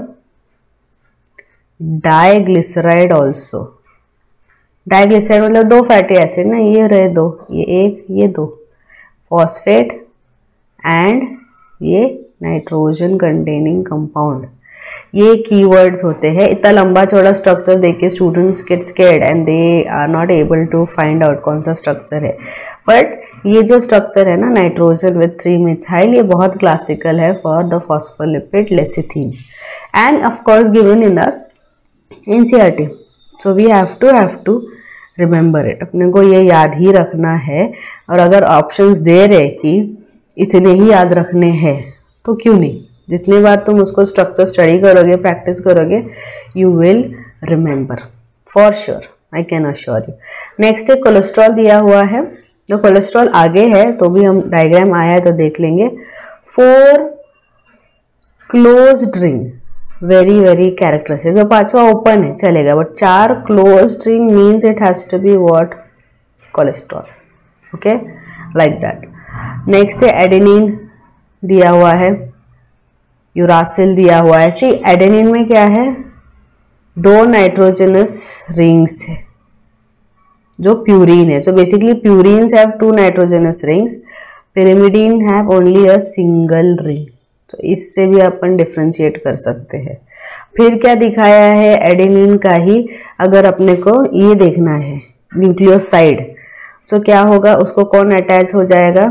diglyceride also. Diglyceride मतलब दो फैटी एसिड ना, ये रहे दो, ये एक, ये दो, फॉस्फेट एंड ये नाइट्रोजन कंटेनिंग कंपाउंड। ये कीवर्ड्स होते हैं। इतना लंबा चौड़ा स्ट्रक्चर देख के students get scared and they are not able to find out कौन सा स्ट्रक्चर है। बट ये जो स्ट्रक्चर है ना, नाइट्रोजन विथ थ्री मिथाइल, ये बहुत क्लासिकल है for the phospholipid lecithin and of course given in the NCERT. So we have to have to remember it. अपने को ये याद ही रखना है। और अगर ऑप्शंस दे रहे कि इतने ही याद रखने हैं तो क्यों नहीं, जितनी बार तुम उसको स्ट्रक्चर स्टडी करोगे, प्रैक्टिस करोगे, you will remember for sure, I can assure you. Next है कोलेस्ट्रॉल दिया हुआ है। तो कोलेस्ट्रॉल आगे है तो भी हम डायग्राम आया है तो देख लेंगे। Four closed ring, very very characteristic. तो पांचवा ओपन है चलेगा, बट चार closed ring means it has to be what? Cholesterol. Okay, like that. Next है एडेनिन दिया हुआ है, यूरासिल दिया हुआ है। सी, एडेनिन में क्या है? दो नाइट्रोजनस रिंग्स है जो प्यूरीन है। So basically purines have two nitrogenous rings, pyrimidine have only a single ring. तो इससे भी अपन डिफ्रेंशिएट कर सकते हैं। फिर क्या दिखाया है? एडेनिन का ही अगर अपने को ये देखना है न्यूक्लियोसाइड, तो क्या होगा? उसको कौन अटैच हो जाएगा?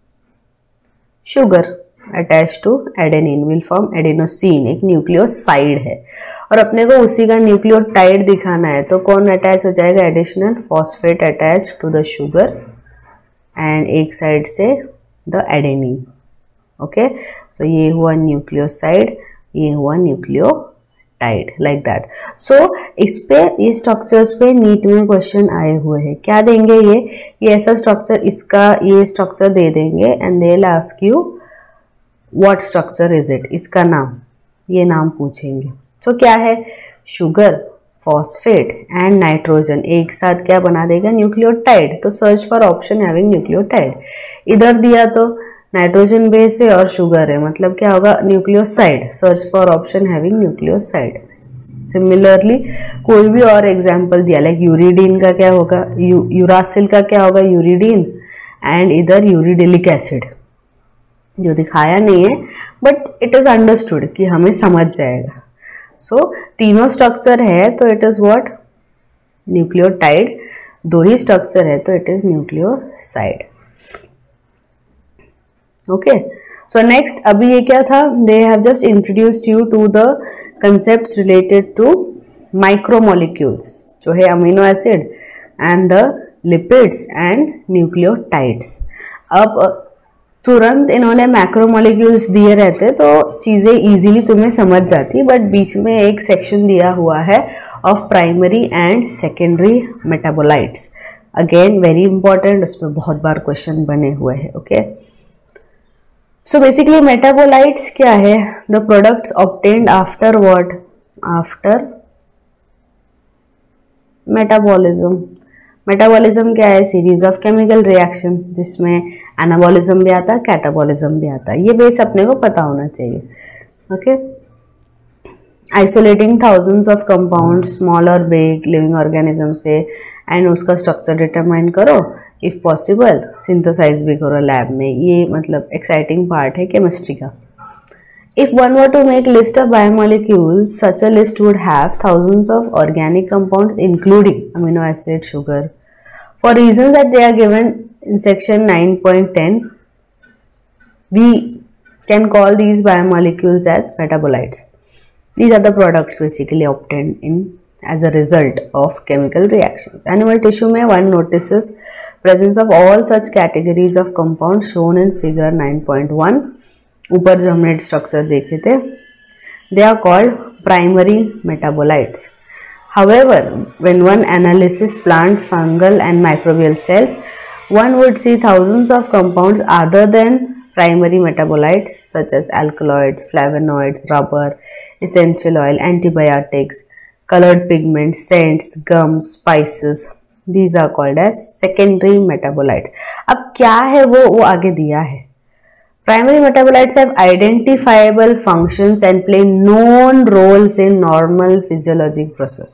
Sugar attach to adenine will form adenosine, एक न्यूक्लियोसाइड है। और अपने को उसी का न्यूक्लियोटाइड दिखाना है तो कौन अटैच हो जाएगा? Additional phosphate attach to the sugar and एक साइड से द एडेनिन। ओके, सो ये हुआ न्यूक्लियोसाइड, ये हुआ न्यूक्लियोटाइड, लाइक दैट। सो इस पे, ये स्ट्रक्चर्स पे नीट में क्वेश्चन आए हुए हैं। क्या देंगे ये? ये ऐसा स्ट्रक्चर, इसका ये स्ट्रक्चर दे देंगे and they will ask you what structure is it, इसका नाम, ये नाम पूछेंगे। सो so, क्या है? शुगर, फॉस्फेट एंड नाइट्रोजन एक साथ क्या बना देगा? न्यूक्लियोटाइड। तो search for option having nucleotide. इधर दिया तो नाइट्रोजन बेस है और शुगर है, मतलब क्या होगा? Nucleoside. Search for option having nucleoside. Similarly कोई भी और एग्जांपल दिया, लाइक यूरिडीन का क्या होगा? यू, यूरासिल का क्या होगा? यूरिडीन एंड इधर यूरिडिलिक एसिड, जो दिखाया नहीं है बट इट इज अंडरस्टूड कि हमें समझ जाएगा। सो so, तीनों स्ट्रक्चर है तो इट इज व्हाट? न्यूक्लियोटाइड। दो ही स्ट्रक्चर है तो it is nucleoside. Okay, so next, अभी ये क्या था? They have just introduced you to the concepts related to micromolecules, जो है amino acid and the lipids and nucleotides. अब तुरंत इन्होंने मैक्रोमोलिक्यूल्स दिए रहते तो चीज़ें इजीली तुम्हें समझ जाती, बट बीच में एक सेक्शन दिया हुआ है of primary and secondary metabolites. Again very important, उसमें बहुत बार क्वेश्चन बने हुए हैं। ओके, सो बेसिकली मेटाबोलाइट्स क्या है? The products obtained after what? After metabolism. Metabolism क्या है? सीरीज ऑफ केमिकल रिएक्शन, जिसमें एनाबॉलिज्म भी आता है, कैटाबॉलिज्म भी आता है। ये बेस अपने को पता होना चाहिए। Okay, isolating thousands of compound small और बिग लिविंग ऑर्गेनिज्म से एंड उसका स्ट्रक्चर डिटरमाइन करो, इफ पॉसिबल सिंथेसाइज भी करो लैब में। ये मतलब एक्साइटिंग पार्ट है केमिस्ट्री का। If one were to make list of biomolecules, such a list would have thousands of organic compounds including amino acid, sugar. For reasons that they are given in section nine point ten, we can call these biomolecules as metabolites. These are the products basically obtained in as a result of chemical reactions. Animal tissue में one notices presence of all such categories of compounds shown in figure nine point one. ऊपर जो हमने structure देखे थे, they are called primary metabolites. However, when one analyzes plant, fungal and microbial cells, one would see thousands of compounds other than primary metabolites such as alkaloids, flavonoids, rubber, essential oil, antibiotics, colored pigments, scents, gums, spices. These are called as secondary metabolites. अब क्या है वो वो आगे दिया है। Primary metabolites have identifiable functions and play known roles in normal physiologic process.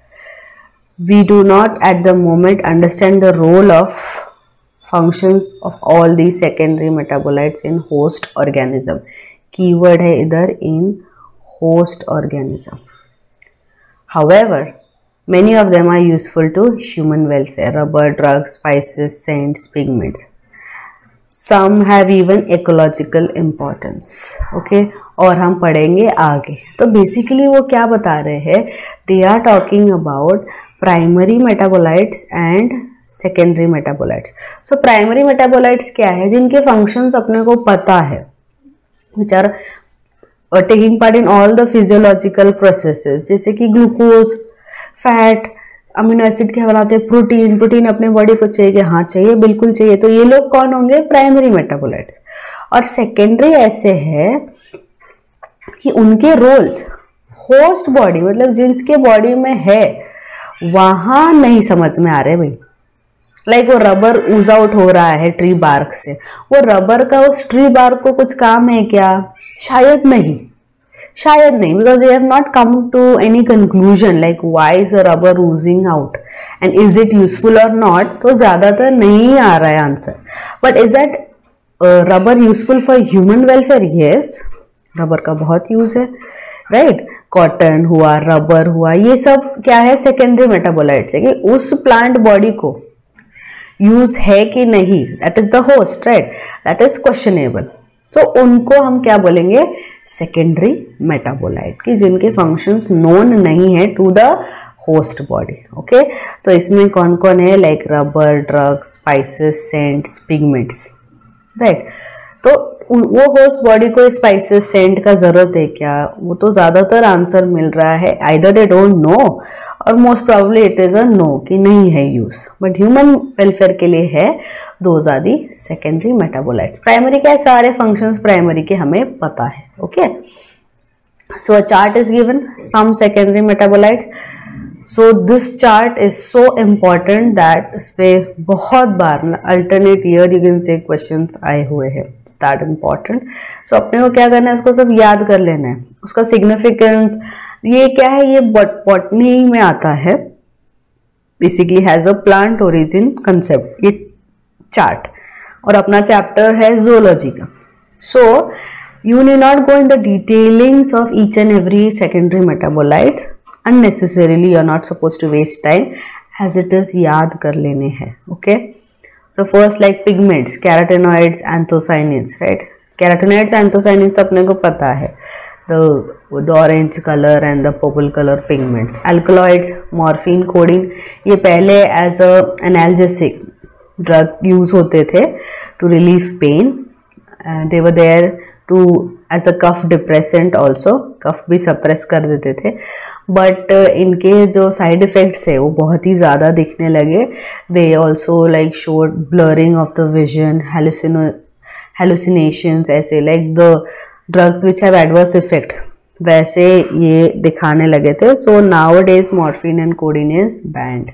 We do not at the moment understand the role of functions of all these secondary metabolites in host organism. Keyword है इधर in host organism. However, many of them are useful to human welfare. Rubber, drugs, spices, scents, pigments. Some have even ecological importance. Okay, और हम पढ़ेंगे आगे। तो basically वो क्या बता रहे हैं, they are talking about primary metabolites and secondary metabolites. So primary metabolites क्या है, जिनके functions अपने को पता है, which are taking part in all the physiological processes, जैसे कि ग्लूकोज, फैट, अमीनो एसिड क्या बनाते हैं, प्रोटीन। प्रोटीन अपने बॉडी को चाहिए कि हाँ चाहिए, बिल्कुल चाहिए। तो ये लोग कौन होंगे, प्राइमरी मेटाबोलाइट्स। और सेकेंडरी ऐसे है कि उनके रोल्स होस्ट बॉडी मतलब जिसके बॉडी में है वहां नहीं समझ में आ रहे भाई। लाइक वो रबर ऊज आउट हो रहा है ट्री बार्क से, वो रबर का उस ट्री बार्क को कुछ काम है क्या, शायद नहीं, शायद नहीं, because they have not come to any conclusion like why is the rubber oozing out and is it useful or not. तो ज्यादातर नहीं आ रहा है answer. But is that uh, rubber useful for human welfare? Yes, rubber का बहुत use है, right. Cotton हुआ, रबर हुआ, ये सब क्या है, सेकेंडरी मेटाबोलाइट्स है कि उस प्लांट बॉडी को यूज है कि नहीं, that is the host, right, that is questionable. तो उनको हम क्या बोलेंगे, सेकेंडरी मेटाबोलाइट, की जिनके फंक्शंस नोन नहीं है to the host body. Okay, तो इसमें कौन कौन है, like rubber, drugs, spices, scents, pigments, right. तो वो होस्ट बॉडी को स्पाइसेस, सेंट का जरूरत है क्या, वो तो ज्यादातर आंसर मिल रहा है आइदर दे डोंट नो और most probably it is a no, कि नहीं है यूज, बट ह्यूमन वेलफेयर के लिए है। Those are the secondary metabolites. Primary क्या है, सारे फंक्शंस प्राइमरी के हमें पता है। Okay, so a chart is given, some secondary metabolites. So this chart is so important that इस पे बहुत बार alternate year you can say questions आए हुए हैं, इट्स दैट इम्पॉर्टेंट। सो अपने को क्या करना है, उसको सब याद कर लेना है, उसका सिग्निफिकेंस। ये क्या है, ये बॉटनी में आता है, basically has a plant origin concept ये चार्ट, और अपना चैप्टर है जूलॉजी का। So you need not go in the detailings of each and every secondary metabolite unnecessarily. You're not supposed to waste time as it is याद कर लेने हैं। okay, so first like pigments, carotenoids, anthocyanins, right? carotenoids, anthocyanins तो अपने को पता है, the the orange color and the purple color pigments. alkaloids, morphine, codeine, ये पहले as a analgesic drug use होते थे to relieve pain, and they were there to as a cough depressant also, कफ भी सप्रेस कर देते थे, but uh, इनके जो साइड इफेक्ट्स है वो बहुत ही ज़्यादा दिखने लगे। They also like showed blurring of the vision, hallucino hallucinations, ऐसे like the drugs which have adverse effect, वैसे ये दिखाने लगे थे। So nowadays morphine and codeine is banned.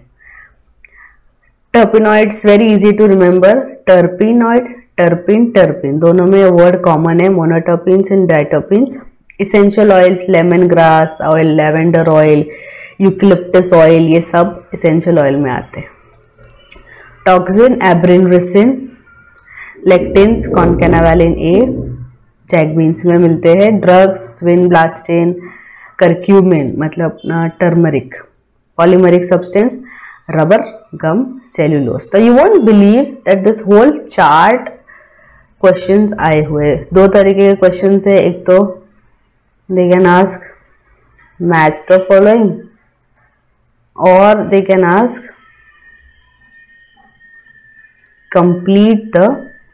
Terpenoids very easy to remember, terpenoids, terpene, terpene दोनों में word common है, monoterpenes and diterpenes. Essential oils, lemon grass oil, lavender oil, eucalyptus oil, ये सब इसेंशियल ऑयल में आते हैं। Toxin, abrin ricin, lectins, कॉन्केनावैलिन A, jack beans में मिलते हैं। ड्रग्स, विनब्लास्टिन, करक्यूमिन मतलब अपना turmeric, polymeric substance, rubber, gum, cellulose. तो you won't believe that this whole chart questions आए हुए। दो तरीके के क्वेश्चंस है, एक तो they can ask match the following और they can ask complete the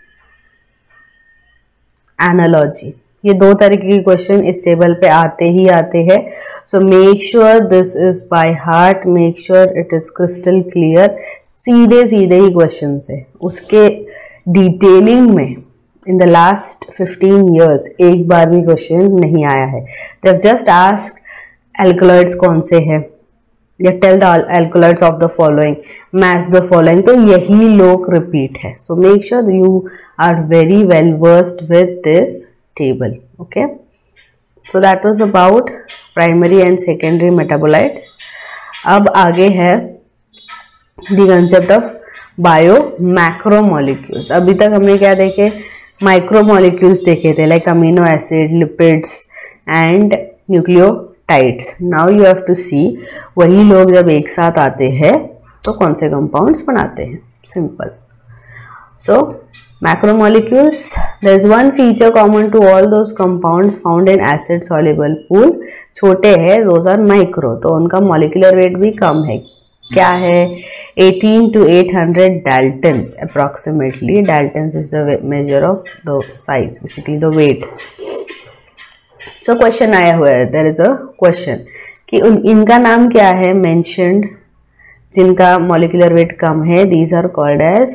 analogy. ये दो तरीके के क्वेश्चन इस टेबल पे आते ही आते हैं। So make sure this is by heart, make sure it is crystal clear. सीधे सीधे ही क्वेश्चन है, उसके डिटेलिंग में in the last fifteen years एक बार भी क्वेश्चन नहीं आया है। They have just asked alkaloids कौन से हैं, या tell the alkaloids of the following, match the following, तो यही लोग रिपीट है। So make sure you are very well versed with this table. Okay, so that was about primary and secondary metabolites. अब आगे है the concept of bio macromolecules. अभी तक हमने क्या देखे, micromolecules देखे थे, like amino acid, lipids and nucleotides. Now you have to see वही लोग जब एक साथ आते हैं तो कौन से compounds बनाते हैं. Simple. So macromolecules, there is one feature common to all those compounds found in acid soluble pool. छोटे हैं, those are micro, तो उनका molecular weight भी कम है. क्या है? eighteen to eight hundred daltons approximately. Daltons is the measure of the size, basically the weight. So question आया हुआ है, there is a question कि उन इनका नाम क्या है mentioned, जिनका molecular weight कम है, these are called as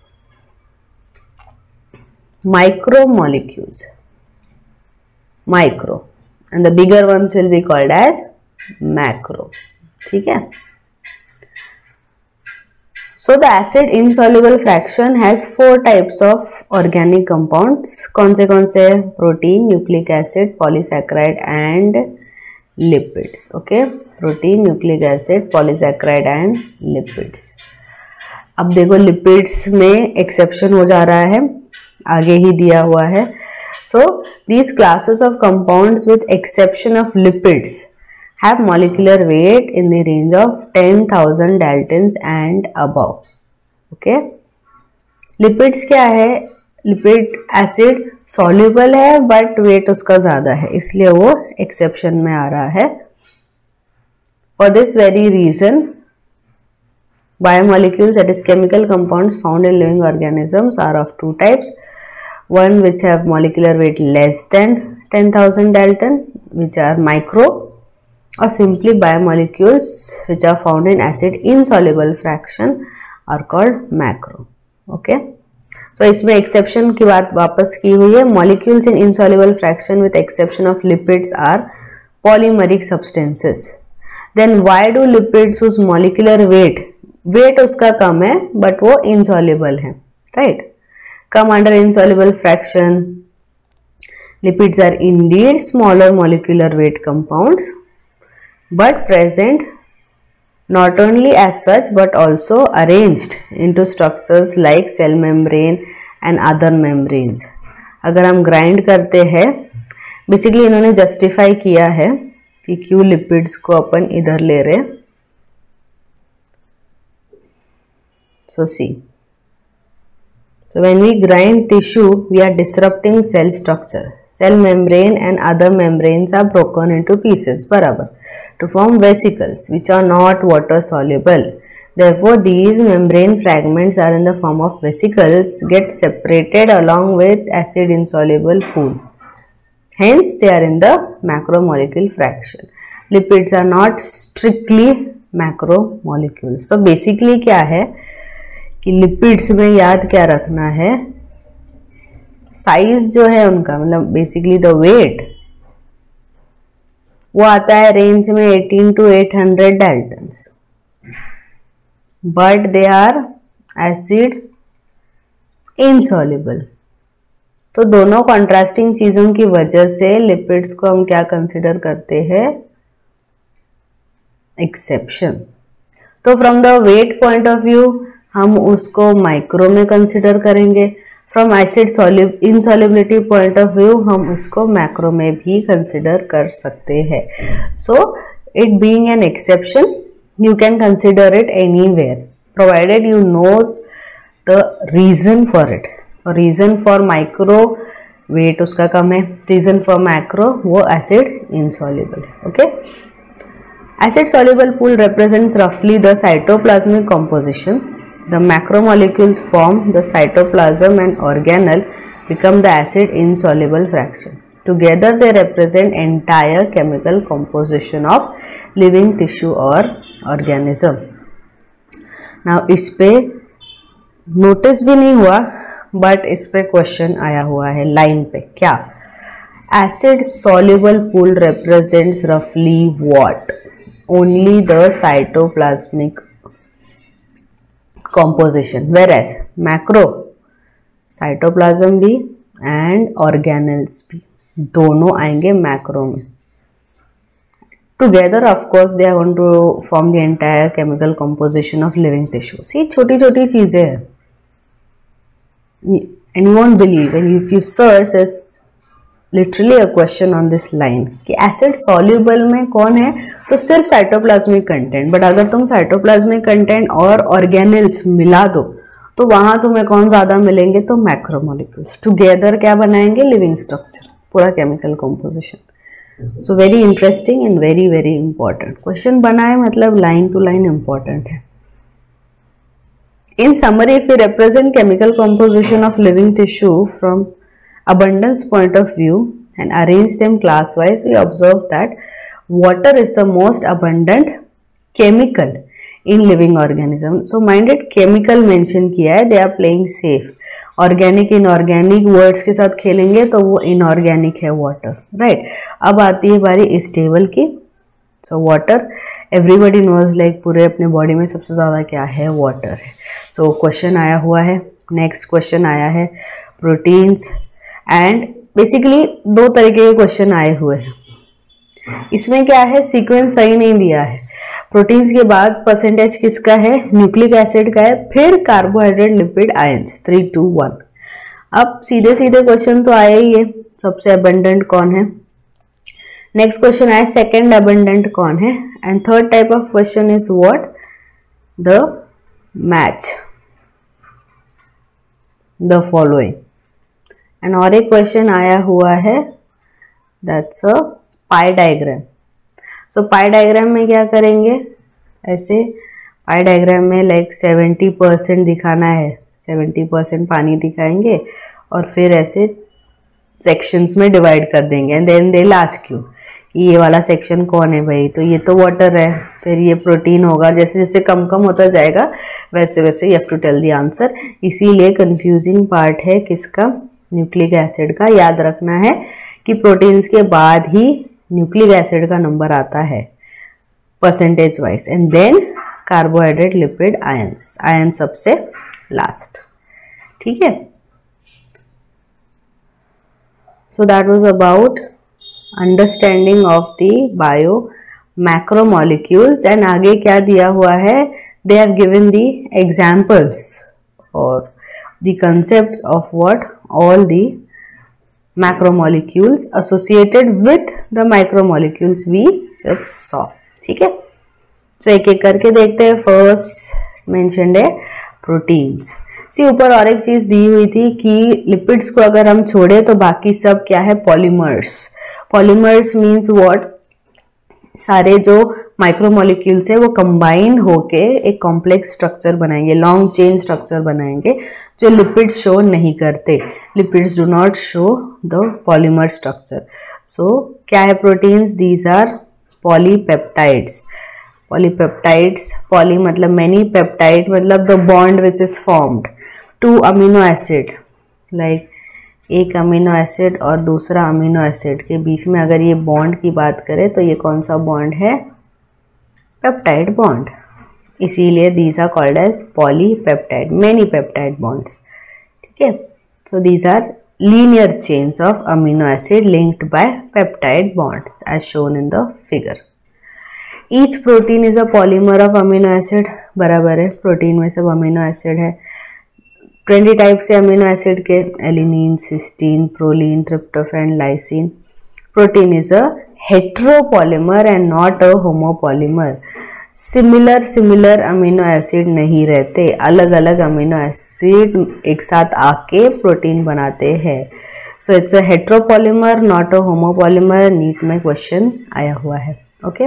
micromolecules. Micro, and the bigger ones will be called as macro. ठीक है? So the acid insoluble fraction has four types of organic compounds. कौन से कौन से? Protein, nucleic acid, polysaccharide and lipids. Okay, protein, nucleic acid, polysaccharide and lipids. अब देखो lipids में exception हो जा रहा है, आगे ही दिया हुआ है. So these classes of compounds with exception of lipids have molecular weight in the range of ten thousand daltons and above. Okay, lipids क्या है? लिपिड एसिड soluble है but weight उसका ज़्यादा है, इसलिए वो exception में आ रहा है. For this very reason biomolecules, that is chemical compounds found in living organisms, are of two types. One which have molecular weight less than ten thousand dalton, which are micro, or simply biomolecules which are found in acid insoluble fraction are called macro. Okay, so इसमें exception की बात वापस की हुई है. Molecules in insoluble fraction with exception of lipids are polymeric substances. Then why do lipids whose molecular weight weight उसका कम है but वो insoluble है, right? Come under insoluble fraction. Lipids are indeed smaller molecular weight compounds but present not only as such but also arranged into structures like cell membrane and other membranes. अगर हम grind करते हैं, basically इन्होंने justify किया है कि क्यों lipids को अपन इधर ले रहे. So see. So when we grind tissue, we are disrupting cell structure. Cell membrane and other membranes are broken into pieces, barabar, to form vesicles which are not water soluble. Therefore, these membrane fragments are in the form of vesicles, get separated along with acid insoluble pool. Hence, they are in the macromolecule fraction. Lipids are not strictly macromolecules. So basically क्या है कि lipids में याद क्या रखना है, size जो है उनका, मतलब बेसिकली द वेट, वो आता है रेंज में eighteen to eight hundred daltons, but they are acid insoluble. तो दोनों कॉन्ट्रास्टिंग चीजों की वजह से लिपिड्स को हम क्या कंसिडर करते हैं, एक्सेप्शन। तो from the weight point of view हम उसको माइक्रो में कंसिडर करेंगे, from acid soluble insolubility point of view हम उसको मैक्रो में भी कंसिडर कर सकते हैं। So it being an exception you can consider it anywhere provided you know the reason for it. और रीजन फॉर माइक्रो वेट उसका कम है, रीजन फॉर मैक्रो वो एसिड इनसॉल्युबल है। Okay, acid soluble pool represents roughly the cytoplasmic composition. The macromolecules form the cytoplasm and organelle become the acid insoluble fraction. Together they represent entire chemical composition of living tissue or organism. Now इस पे notice भी नहीं हुआ but इस पे question आया हुआ है लाइन पे, क्या acid soluble pool represents roughly what? Only the cytoplasmic composition, whereas macro cytoplasm भी and organelles भी दोनों आएंगे macro में. Together of course they are going to form the entire chemical composition of living tissue. See, छोटी छोटी चीजें हैं and you won't believe when you, if you search this literally a question on this line कि acid soluble में कौन है, तो सिर्फ साइटोप्लाज्मिक कंटेंट, बट अगर तुम साइटोप्लाज्मिक कंटेंट और ऑर्गेनेल्स मिला दो तो वहां तुम्हें कौन ज्यादा मिलेंगे, तो मैक्रोमोलिक्यूल्स टुगेदर क्या बनाएंगे, लिविंग स्ट्रक्चर, पूरा chemical composition. So very interesting and very very important question बना है, मतलब लाइन टू लाइन इंपॉर्टेंट है। In summary if you represent chemical composition of living tissue from abundance point of view and arrange them class wise, we observe that water is the most abundant chemical in living organism. So mind it, chemical mention किया है, they are playing safe. Organic inorganic words के साथ खेलेंगे तो वो inorganic है water, right? अब आती है बारी इस टेबल की। So water everybody knows, like पूरे अपने बॉडी में सबसे ज़्यादा क्या है, water है। So question आया हुआ है, next question आया है proteins एंड बेसिकली दो तरीके के क्वेश्चन आए हुए हैं। इसमें क्या है, सीक्वेंस सही नहीं दिया है। प्रोटीन्स के बाद परसेंटेज किसका है, न्यूक्लिक एसिड का है, फिर carbohydrate lipid ions, three two one. अब सीधे सीधे क्वेश्चन तो आया ही है, सबसे अबंडेंट कौन है। नेक्स्ट क्वेश्चन आया सेकेंड अबंडेंट कौन है, and third type of question is what, the match the following. And और एक क्वेश्चन आया हुआ है, that's a pie diagram. So pie diagram में क्या करेंगे, ऐसे पाई डायग्राम में लाइक सेवेंटी परसेंट दिखाना है, सेवेंटी परसेंट पानी दिखाएंगे और फिर ऐसे सेक्शंस में डिवाइड कर देंगे and then they ask you कि ये वाला सेक्शन कौन है भाई, तो ये तो वाटर है, फिर ये प्रोटीन होगा, जैसे जैसे कम कम होता जाएगा वैसे वैसे you have to tell the answer. इसीलिए कंफ्यूजिंग पार्ट है किसका, न्यूक्लिक एसिड का। याद रखना है कि प्रोटीन्स के बाद ही न्यूक्लिक एसिड का नंबर आता है percentage wise, and then carbohydrate lipid ions, ion सबसे लास्ट, ठीक है। So that was about understanding of the bio macromolecules. And आगे क्या दिया हुआ है, they have given the examples और the concepts of what, all the macromolecules associated with the micromolecules we just saw, ठीक है। so एक एक करके देखते हैं। फर्स्ट मेंशन्ड है प्रोटीन्स। सी ऊपर और एक चीज दी हुई थी कि लिपिड्स को अगर हम छोड़े तो बाकी सब क्या है, पॉलीमर्स। पॉलीमर्स मीन्स व्हाट, सारे जो माइक्रोमोलिक्यूल्स है वो कंबाइन होके एक कॉम्प्लेक्स स्ट्रक्चर बनाएंगे, लॉन्ग चेन स्ट्रक्चर बनाएंगे जो लिपिड्स शो नहीं करते। Lipids do not show the polymer structure. So क्या है proteins, these are polypeptides. Polypeptides, poly मतलब मेनी, पेप्टाइड मतलब the bond which is formed two amino acid, like एक अमीनो एसिड और दूसरा अमीनो एसिड के बीच में अगर ये बॉन्ड की बात करें तो ये कौन सा बॉन्ड है, पेप्टाइड बॉन्ड। इसीलिए these are called as polypeptide, many peptide bonds, ठीक है। So these are linear chains of amino acid linked by peptide bonds as shown in the figure. Each protein is a polymer of amino acid. बराबर है, protein में सब amino acid है. Twenty type से amino acid के, alanine, cysteine, proline, tryptophan, lysine. Protein is a heteropolymer and not a homopolymer. Similar similar amino acid नहीं रहते, अलग अलग अमीनो एसिड एक साथ आके प्रोटीन बनाते हैं. So it's a heteropolymer not a homopolymer. NEET में क्वेश्चन आया हुआ है. Okay,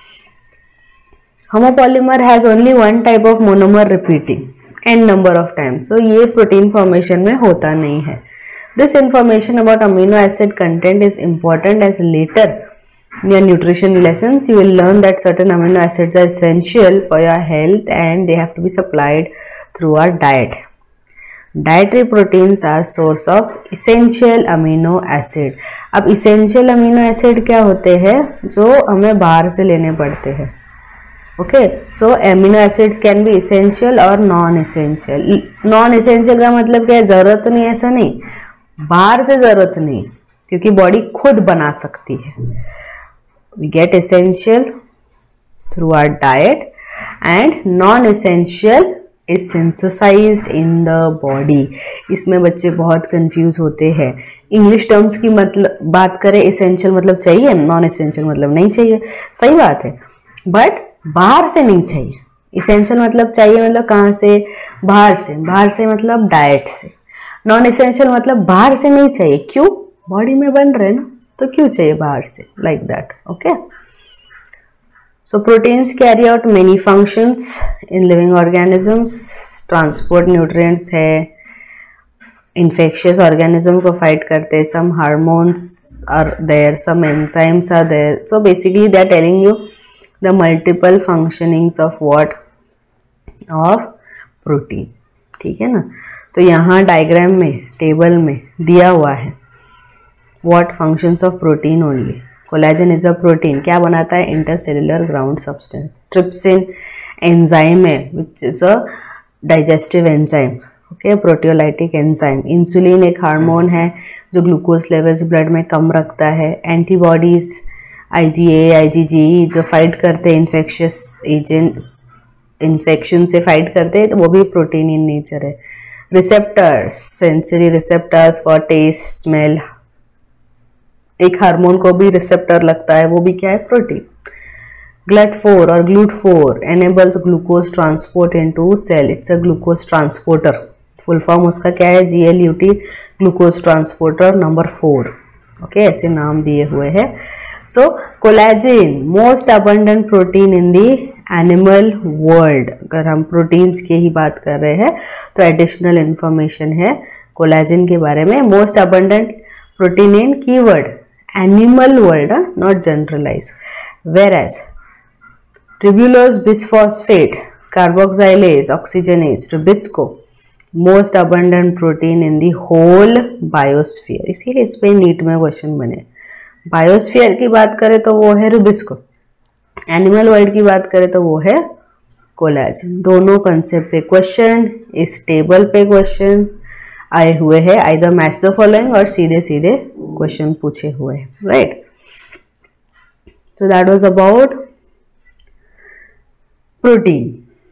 homopolymer has only one type of monomer repeating n number of times. So ये प्रोटीन फॉर्मेशन में होता नहीं है. This information about amino acid content is important as later in your nutrition lessons you will learn that certain amino acids are essential for your health and they have to be supplied through our diet. Dietary proteins are source of essential amino acid. अब essential amino acid क्या होते हैं? जो हमें बाहर से लेने पड़ते हैं. Okay, so amino acids can be essential और नॉन इसेंशियल. नॉन इसेंशियल का मतलब क्या है? जरूरत नहीं, ऐसा नहीं, बाहर से जरूरत नहीं, क्योंकि बॉडी खुद बना सकती है. We get essential through our diet and non essential is synthesized in the body. इसमें बच्चे बहुत कंफ्यूज होते हैं. इंग्लिश टर्म्स की मतलब बात करें, इसेंशियल मतलब चाहिए, नॉन इसेंशियल मतलब नहीं चाहिए. सही बात है, बट बाहर से नहीं चाहिए. इसेंशियल मतलब चाहिए, मतलब कहाँ से? बाहर से. बाहर से मतलब डाइट से. नॉन इसेंशियल मतलब बाहर से नहीं चाहिए. क्यों? बॉडी में बन रहे ना, तो क्यों चाहिए बाहर से? Like that. Okay, so proteins carry out many functions in living organisms. Transport nutrients है, इन्फेक्शियस ऑर्गेनिज्म को फाइट करते हैं. Some hormones are there, some enzymes are there. So basically they are telling you the multiple functionings of what? of protein. ठीक है ना. तो यहाँ diagram में, टेबल में दिया हुआ है what functions of protein only. Collagen is a protein. क्या बनाता है? Intercellular ground substance. Trypsin enzyme है which is a digestive enzyme. Okay, proteolytic enzyme. Insulin एक हार्मोन है जो ग्लूकोज लेवल्स ब्लड में कम रखता है. एंटीबॉडीज आईजीए, आईजीजी जो फाइट करते हैं इन्फेक्शियस एजेंट्स, इन्फेक्शन से फाइट करते हैं, तो वो भी प्रोटीन इन नेचर है. Receptors, sensory receptors for taste, smell. एक हार्मोन को भी रिसेप्टर लगता है, वो भी क्या है? प्रोटीन. ग्लट फोर और GLUT four enables glucose transport into cell. It's a glucose transporter. Full form उसका क्या है? G L U T, glucose transporter number four. Okay, ऐसे नाम दिए हुए हैं. So collagen, most abundant protein in the animal world. अगर हम प्रोटीन्स की ही बात कर रहे हैं तो एडिशनल इंफॉर्मेशन है कोलेजन के बारे में. Most abundant protein in keyword animal world, not generalize. Whereas ribulose bisphosphate, carboxylase, oxygenase, rubisco, most abundant protein in the whole biosphere. इसीलिए इस पे नीट में क्वेश्चन बने. बायोस्फीयर की बात करें तो वो है रिबिस्को, एनिमल वर्ल्ड की बात करें तो वो है कोलेजन. दोनों कंसेप्ट पे क्वेश्चन, इस टेबल पे क्वेश्चन आए हुए हैं. आइदर मैच द फॉलोइंग और सीधे सीधे क्वेश्चन पूछे हुए हैं. Right, so that was about protein.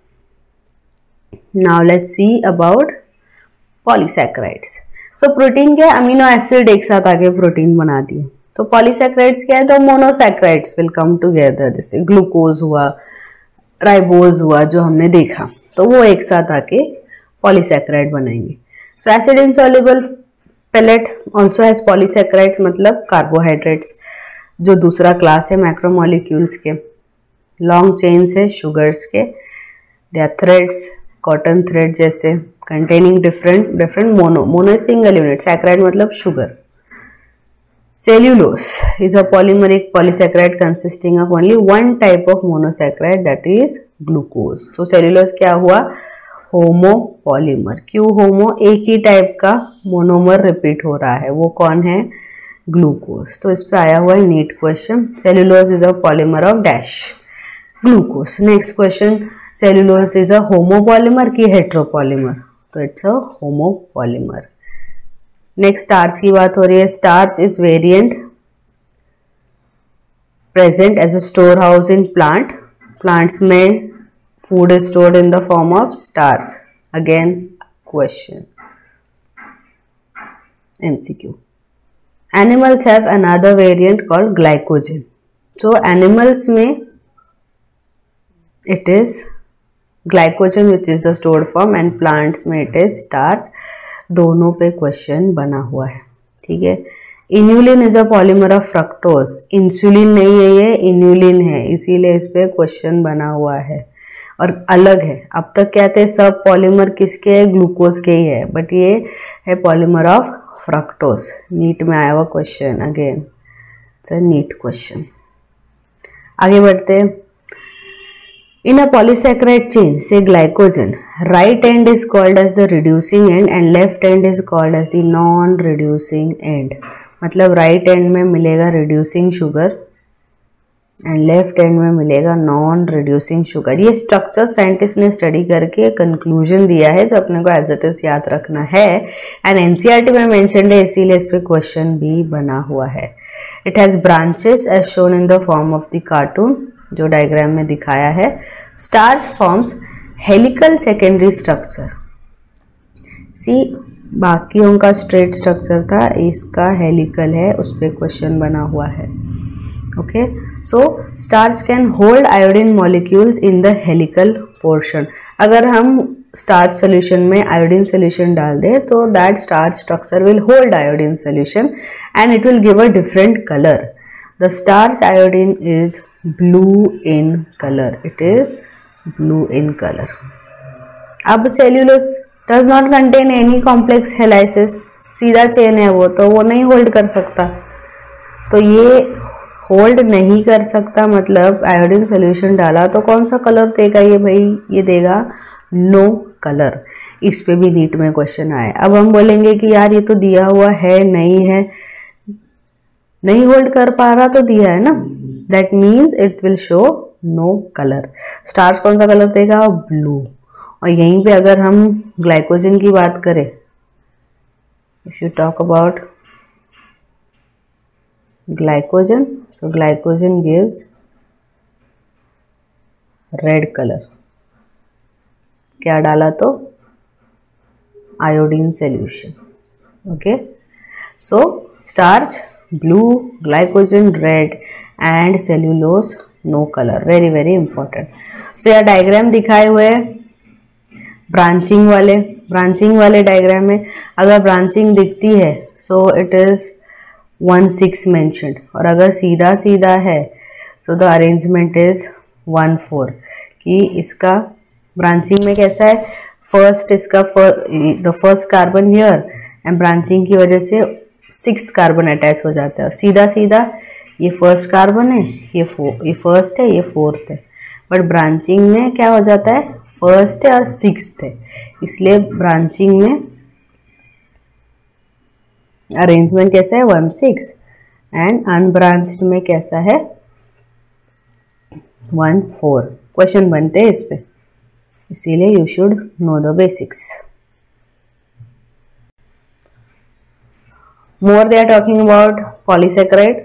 Now let's see about polysaccharides. So protein क्या है? अमीनो एसिड एक साथ आके प्रोटीन बना दिए. तो पॉलीसैक्राइड्स क्या है? तो मोनोसैक्राइड्स विल कम टुगेदर. जैसे ग्लूकोज हुआ, राइबोज हुआ जो हमने देखा, तो वो एक साथ आके पॉलीसैक्राइड बनाएंगे. So acid insoluble pellet also has polysaccharides, मतलब कार्बोहाइड्रेट्स जो दूसरा क्लास है मैक्रोमोलिक्यूल्स के. लॉन्ग चेन्स है शुगर्स के. They are threads, cotton thread जैसे, containing different different mono. Mono single unit, saccharide मतलब sugar. Cellulose is a polymeric polysaccharide consisting of only one type of monosaccharide, that is glucose. तो cellulose क्या हुआ? Homopolymer. क्यों homo? एक ही type का monomer repeat हो रहा है. वो कौन है? ग्लूकोज. तो इस पे आया हुआ है NEET question. Cellulose is a polymer of dash glucose. Next question, cellulose is a homopolymer की हेट्रोपॉलीमर? तो it's a homopolymer. Next starch की बात हो रही है. Starch is variant present as a store house in plant. Plants में food is stored in the form of starch. Again question, MCQ. Animals have another variant called glycogen. So animals में it is glycogen which is the stored form and plants में it is starch. दोनों पे question बना हुआ है. ठीक है. Inulin is a polymer of fructose. Insulin नहीं है ये, इन्यूलिन है, इसीलिए इस पे क्वेश्चन बना हुआ है और अलग है. अब तक क्या थे, सब पॉलीमर किसके है, ग्लूकोज के ही है, बट ये है पॉलीमर ऑफ फ्रक्टोज. नीट में आया हुआ question. Again it's a NEET question. आगे बढ़ते हैं. In a polysaccharide chain, say glycogen, right end is called as the reducing end and left end is called as the non-reducing end. मतलब right end में मिलेगा reducing sugar and left end में मिलेगा non-reducing sugar. ये structure scientist ने study करके conclusion दिया है जो अपने को as it is याद रखना है and N C R T में mentioned है, इसीलिए इस पे question भी बना हुआ है. It has branches as shown in the form of the cartoon. जो डायग्राम में दिखाया है. Starch forms helical secondary structure. See बाकियों का स्ट्रेट स्ट्रक्चर था, इसका हेलिकल है, उस पर क्वेश्चन बना हुआ है. Okay. So starch can hold iodine molecules in the helical portion. अगर हम स्टार्च सोल्यूशन में आयोडीन सोल्यूशन डाल दें तो that starch structure will hold iodine solution and it will give a different colour. The starch iodine is blue in color. It is blue in color. अब cellulose does not contain any complex helices. सीधा chain है वो, तो वो नहीं hold कर सकता. तो ये होल्ड नहीं कर सकता मतलब आयोडीन सोल्यूशन डाला तो कौन सा कलर देगा ये भाई, ये देगा नो कलर. इस पे भी नीट में क्वेश्चन आए. अब हम बोलेंगे कि यार ये तो दिया हुआ है, नहीं है, नहीं होल्ड कर पा रहा तो दिया है ना, that means it will show no color. Starch कौन सा कलर देगा, ब्लू. और यहीं पे अगर हम ग्लाइकोजन की बात करें, if you talk about glycogen, so glycogen gives red color. क्या डाला तो iodine solution. Okay. So starch blue, glycogen red and cellulose no color. Very very important. So यह डायग्राम दिखाए हुए हैं ब्रांचिंग वाले. ब्रांचिंग वाले डायग्राम में अगर ब्रांचिंग दिखती है so it is one six mentioned और अगर सीधा सीधा है so the arrangement is one four. कि इसका ब्रांचिंग में कैसा है, फर्स्ट इसका the first carbon here and branching की वजह से सिक्स्थ कार्बन अटैच हो जाता है. सीधा सीधा ये फर्स्ट कार्बन है, ये फोर, ये फर्स्ट है, ये फोर्थ है, बट ब्रांचिंग में क्या हो जाता है, फर्स्ट है और सिक्स्थ है, इसलिए ब्रांचिंग में अरेंजमेंट कैसा है, वन सिक्स एंड अनब्रांच्ड में कैसा है, वन फोर. क्वेश्चन बनते हैं इस पे, इसीलिए you should know the basics. More they are talking about polysaccharides.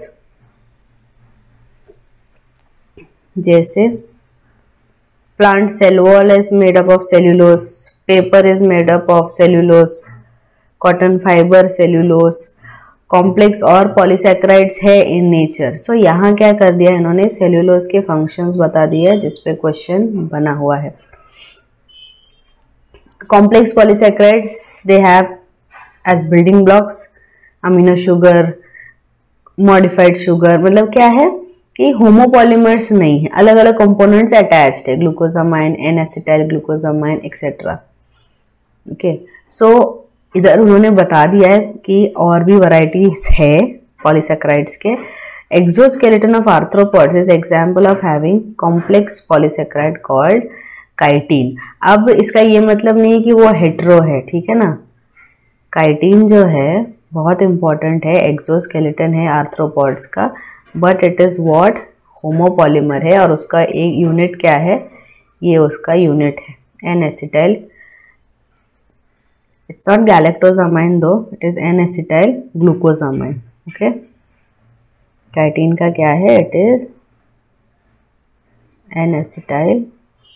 जैसे plant cell wall is made up of cellulose, paper is made up of cellulose, cotton fiber cellulose, complex और polysaccharides है in nature. So यहाँ क्या कर दिया इन्होंने, cellulose के functions बता दिए जिसपे question बना हुआ है. Complex polysaccharides they have as building blocks amino sugar, modified sugar. मतलब क्या है कि होमोपॉलीमर्स नहीं है, अलग अलग कंपोनेंट्स अटैच्ड है, glucosamine, N acetyl glucosamine etcetera. Okay. So इधर उन्होंने बता दिया है कि और भी वैरायटीज है पॉलीसैकेराइड्स के. Exoskeleton of arthropods is example of having complex polysaccharide called chitin. अब इसका ये मतलब नहीं है कि वो हेट्रो है, ठीक है ना. काइटिन जो है बहुत इंपॉर्टेंट है, एक्सोस्केलेटन है आर्थ्रोपॉड्स का, but it is what, homopolymer है और उसका एक यूनिट क्या है, ये उसका यूनिट है N acetyl It's not galactosamine though, it is N-acetyl glucosamine. Okay, chitin का क्या है? It is N-acetyl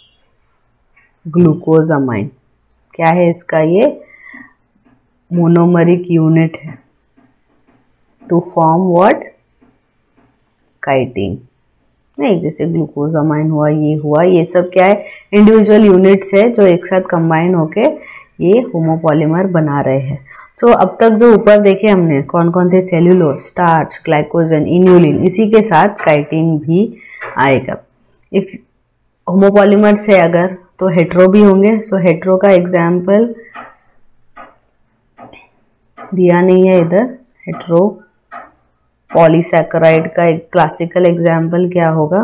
glucosamine. क्या है इसका? ये मोनोमरिक यूनिट है टू फॉर्म व्हाट? काइटिन. नहीं, जैसे ग्लूकोजामाइन हुआ, ये हुआ, ये सब क्या है? इंडिविजुअल यूनिट्स है जो एक साथ कंबाइन होके ये होमोपॉलीमर बना रहे हैं. सो so, अब तक जो ऊपर देखे हमने कौन कौन थे? सेल्यूलोज, स्टार्च, ग्लाइकोजन, इन्यूलिन, इसी के साथ काइटिन भी आएगा. इफ होमोपॉलीमर्स है अगर तो हेट्रो भी होंगे. सो so, हेट्रो का एग्जाम्पल दिया नहीं है इधर. हेट्रो पॉलीसैकेराइड का एक क्लासिकल एग्जाम्पल क्या होगा?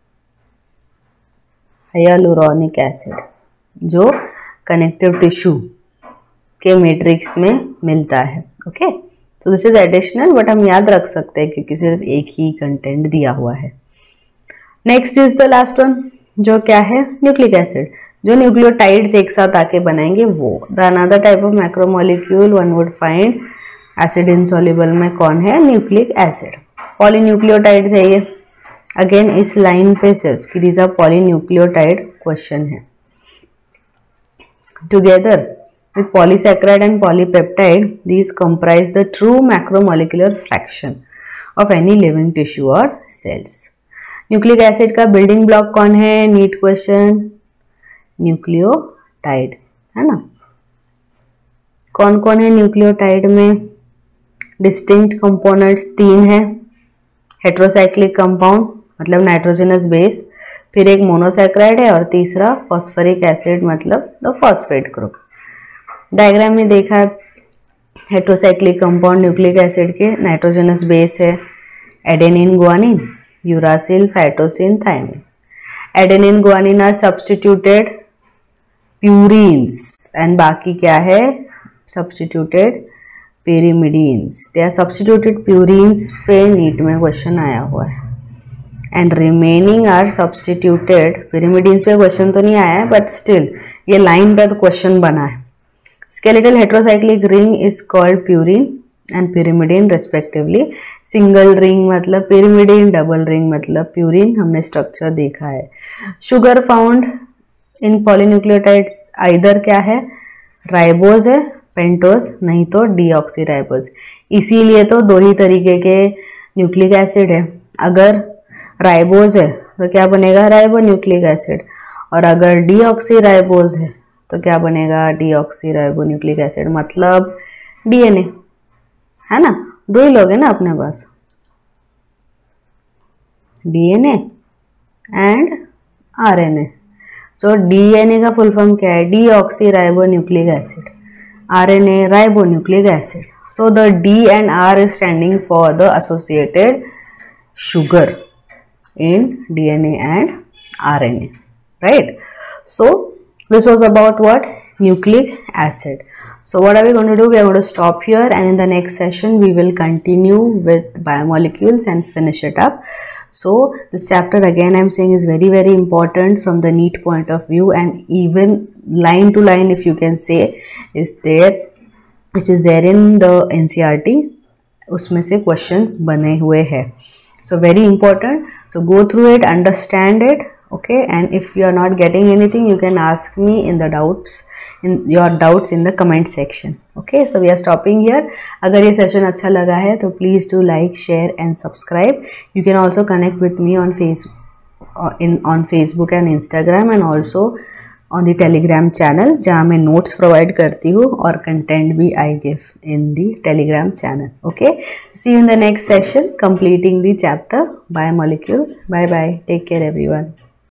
हाइयालुरोनिक एसिड, जो कनेक्टिव टिश्यू के मैट्रिक्स में मिलता है. ओके, तो दिस इज एडिशनल, बट हम याद रख सकते हैं क्योंकि सिर्फ एक ही कंटेंट दिया हुआ है. Next is the last one, जो क्या है? Nucleic acid. जो न्यूक्लियोटाइड्स एक साथ आके बनाएंगे वो. The another type of macromolecule one would find acid insoluble में कौन है? Nucleic acid. पॉलीन्यूक्लियोटाइड्स है ये. अगेन इस लाइन पे सिर्फ कि दीज आर पॉलीन्यूक्लियोटाइड क्वेश्चन है. Together with polysaccharide and polypeptide, these comprise the true macromolecular fraction of any living tissue और सेल्स. न्यूक्लिक एसिड का बिल्डिंग ब्लॉक कौन है? NEET question. न्यूक्लियोटाइड है ना. कौन कौन है न्यूक्लियोटाइड में? डिस्टिंक्ट कंपोनेंट्स तीन है. हेट्रोसाइक्लिक कंपाउंड मतलब नाइट्रोजनस बेस, फिर एक मोनोसैकेराइड है और तीसरा फॉस्फरिक एसिड मतलब द फॉस्फेट ग्रुप. डायग्राम में देखा है हेट्रोसाइक्लिक कंपाउंड न्यूक्लिक एसिड के नाइट्रोजनस बेस है adenine, guanine, uracil, cytosine, thymine. Adenine guanine are substituted purines and बाकी क्या है? Substituted pyrimidines. They are substituted purines पे नीट में क्वेश्चन आया हुआ है. And remaining are substituted pyrimidines पे क्वेश्चन तो नहीं आया है, बट स्टिल ये लाइन पे तो क्वेश्चन बना है. Skeletal heterocyclic ring is called purine and pyrimidine respectively. Single ring मतलब pyrimidine, डबल रिंग मतलब प्यूरिन. हमने स्ट्रक्चर देखा है. Sugar found in polynucleotides either क्या है? राइबोज है, पेंटोज, नहीं तो डीऑक्सीराइबोज. इसीलिए तो दो ही तरीके के न्यूक्लिक एसिड है. अगर राइबोज है तो क्या बनेगा? Ribo nucleic acid. और अगर डीऑक्सीराइबोज है तो क्या बनेगा? डीऑक्सीराइबो न्यूक्लिक एसिड मतलब डीएनए है ना. दो ही लोग हैं ना अपने पास, DNA and RNA. So DNA का फुल फॉर्म क्या है? Deoxyribo nucleic acid. R N A ribonucleic acid. So the D and R is standing for the associated sugar in D N A and R N A, right? So this was about what? Nucleic acid. So what are we going to do? We are going to stop here, and in the next session we will continue with biomolecules and finish it up. So this chapter again I am saying is very very important from the NEET point of view, and even line to line if you can say is there, which is there in the N C R T. उसमें से questions बने हुए हैं. So very important. So go through it, understand it, okay? And if you are not getting anything, you can ask me in the doubts, in your doubts in the comment section. Okay? So we are stopping here. अगर ये session अच्छा लगा है तो please do like, share and subscribe. You can also connect with me on Facebook, in on Facebook and Instagram, and also on the Telegram channel जहाँ मैं notes provide करती हूँ और content भी I give in the Telegram channel. Okay, so see you in the next session completing the chapter biomolecules. Bye bye, take care everyone.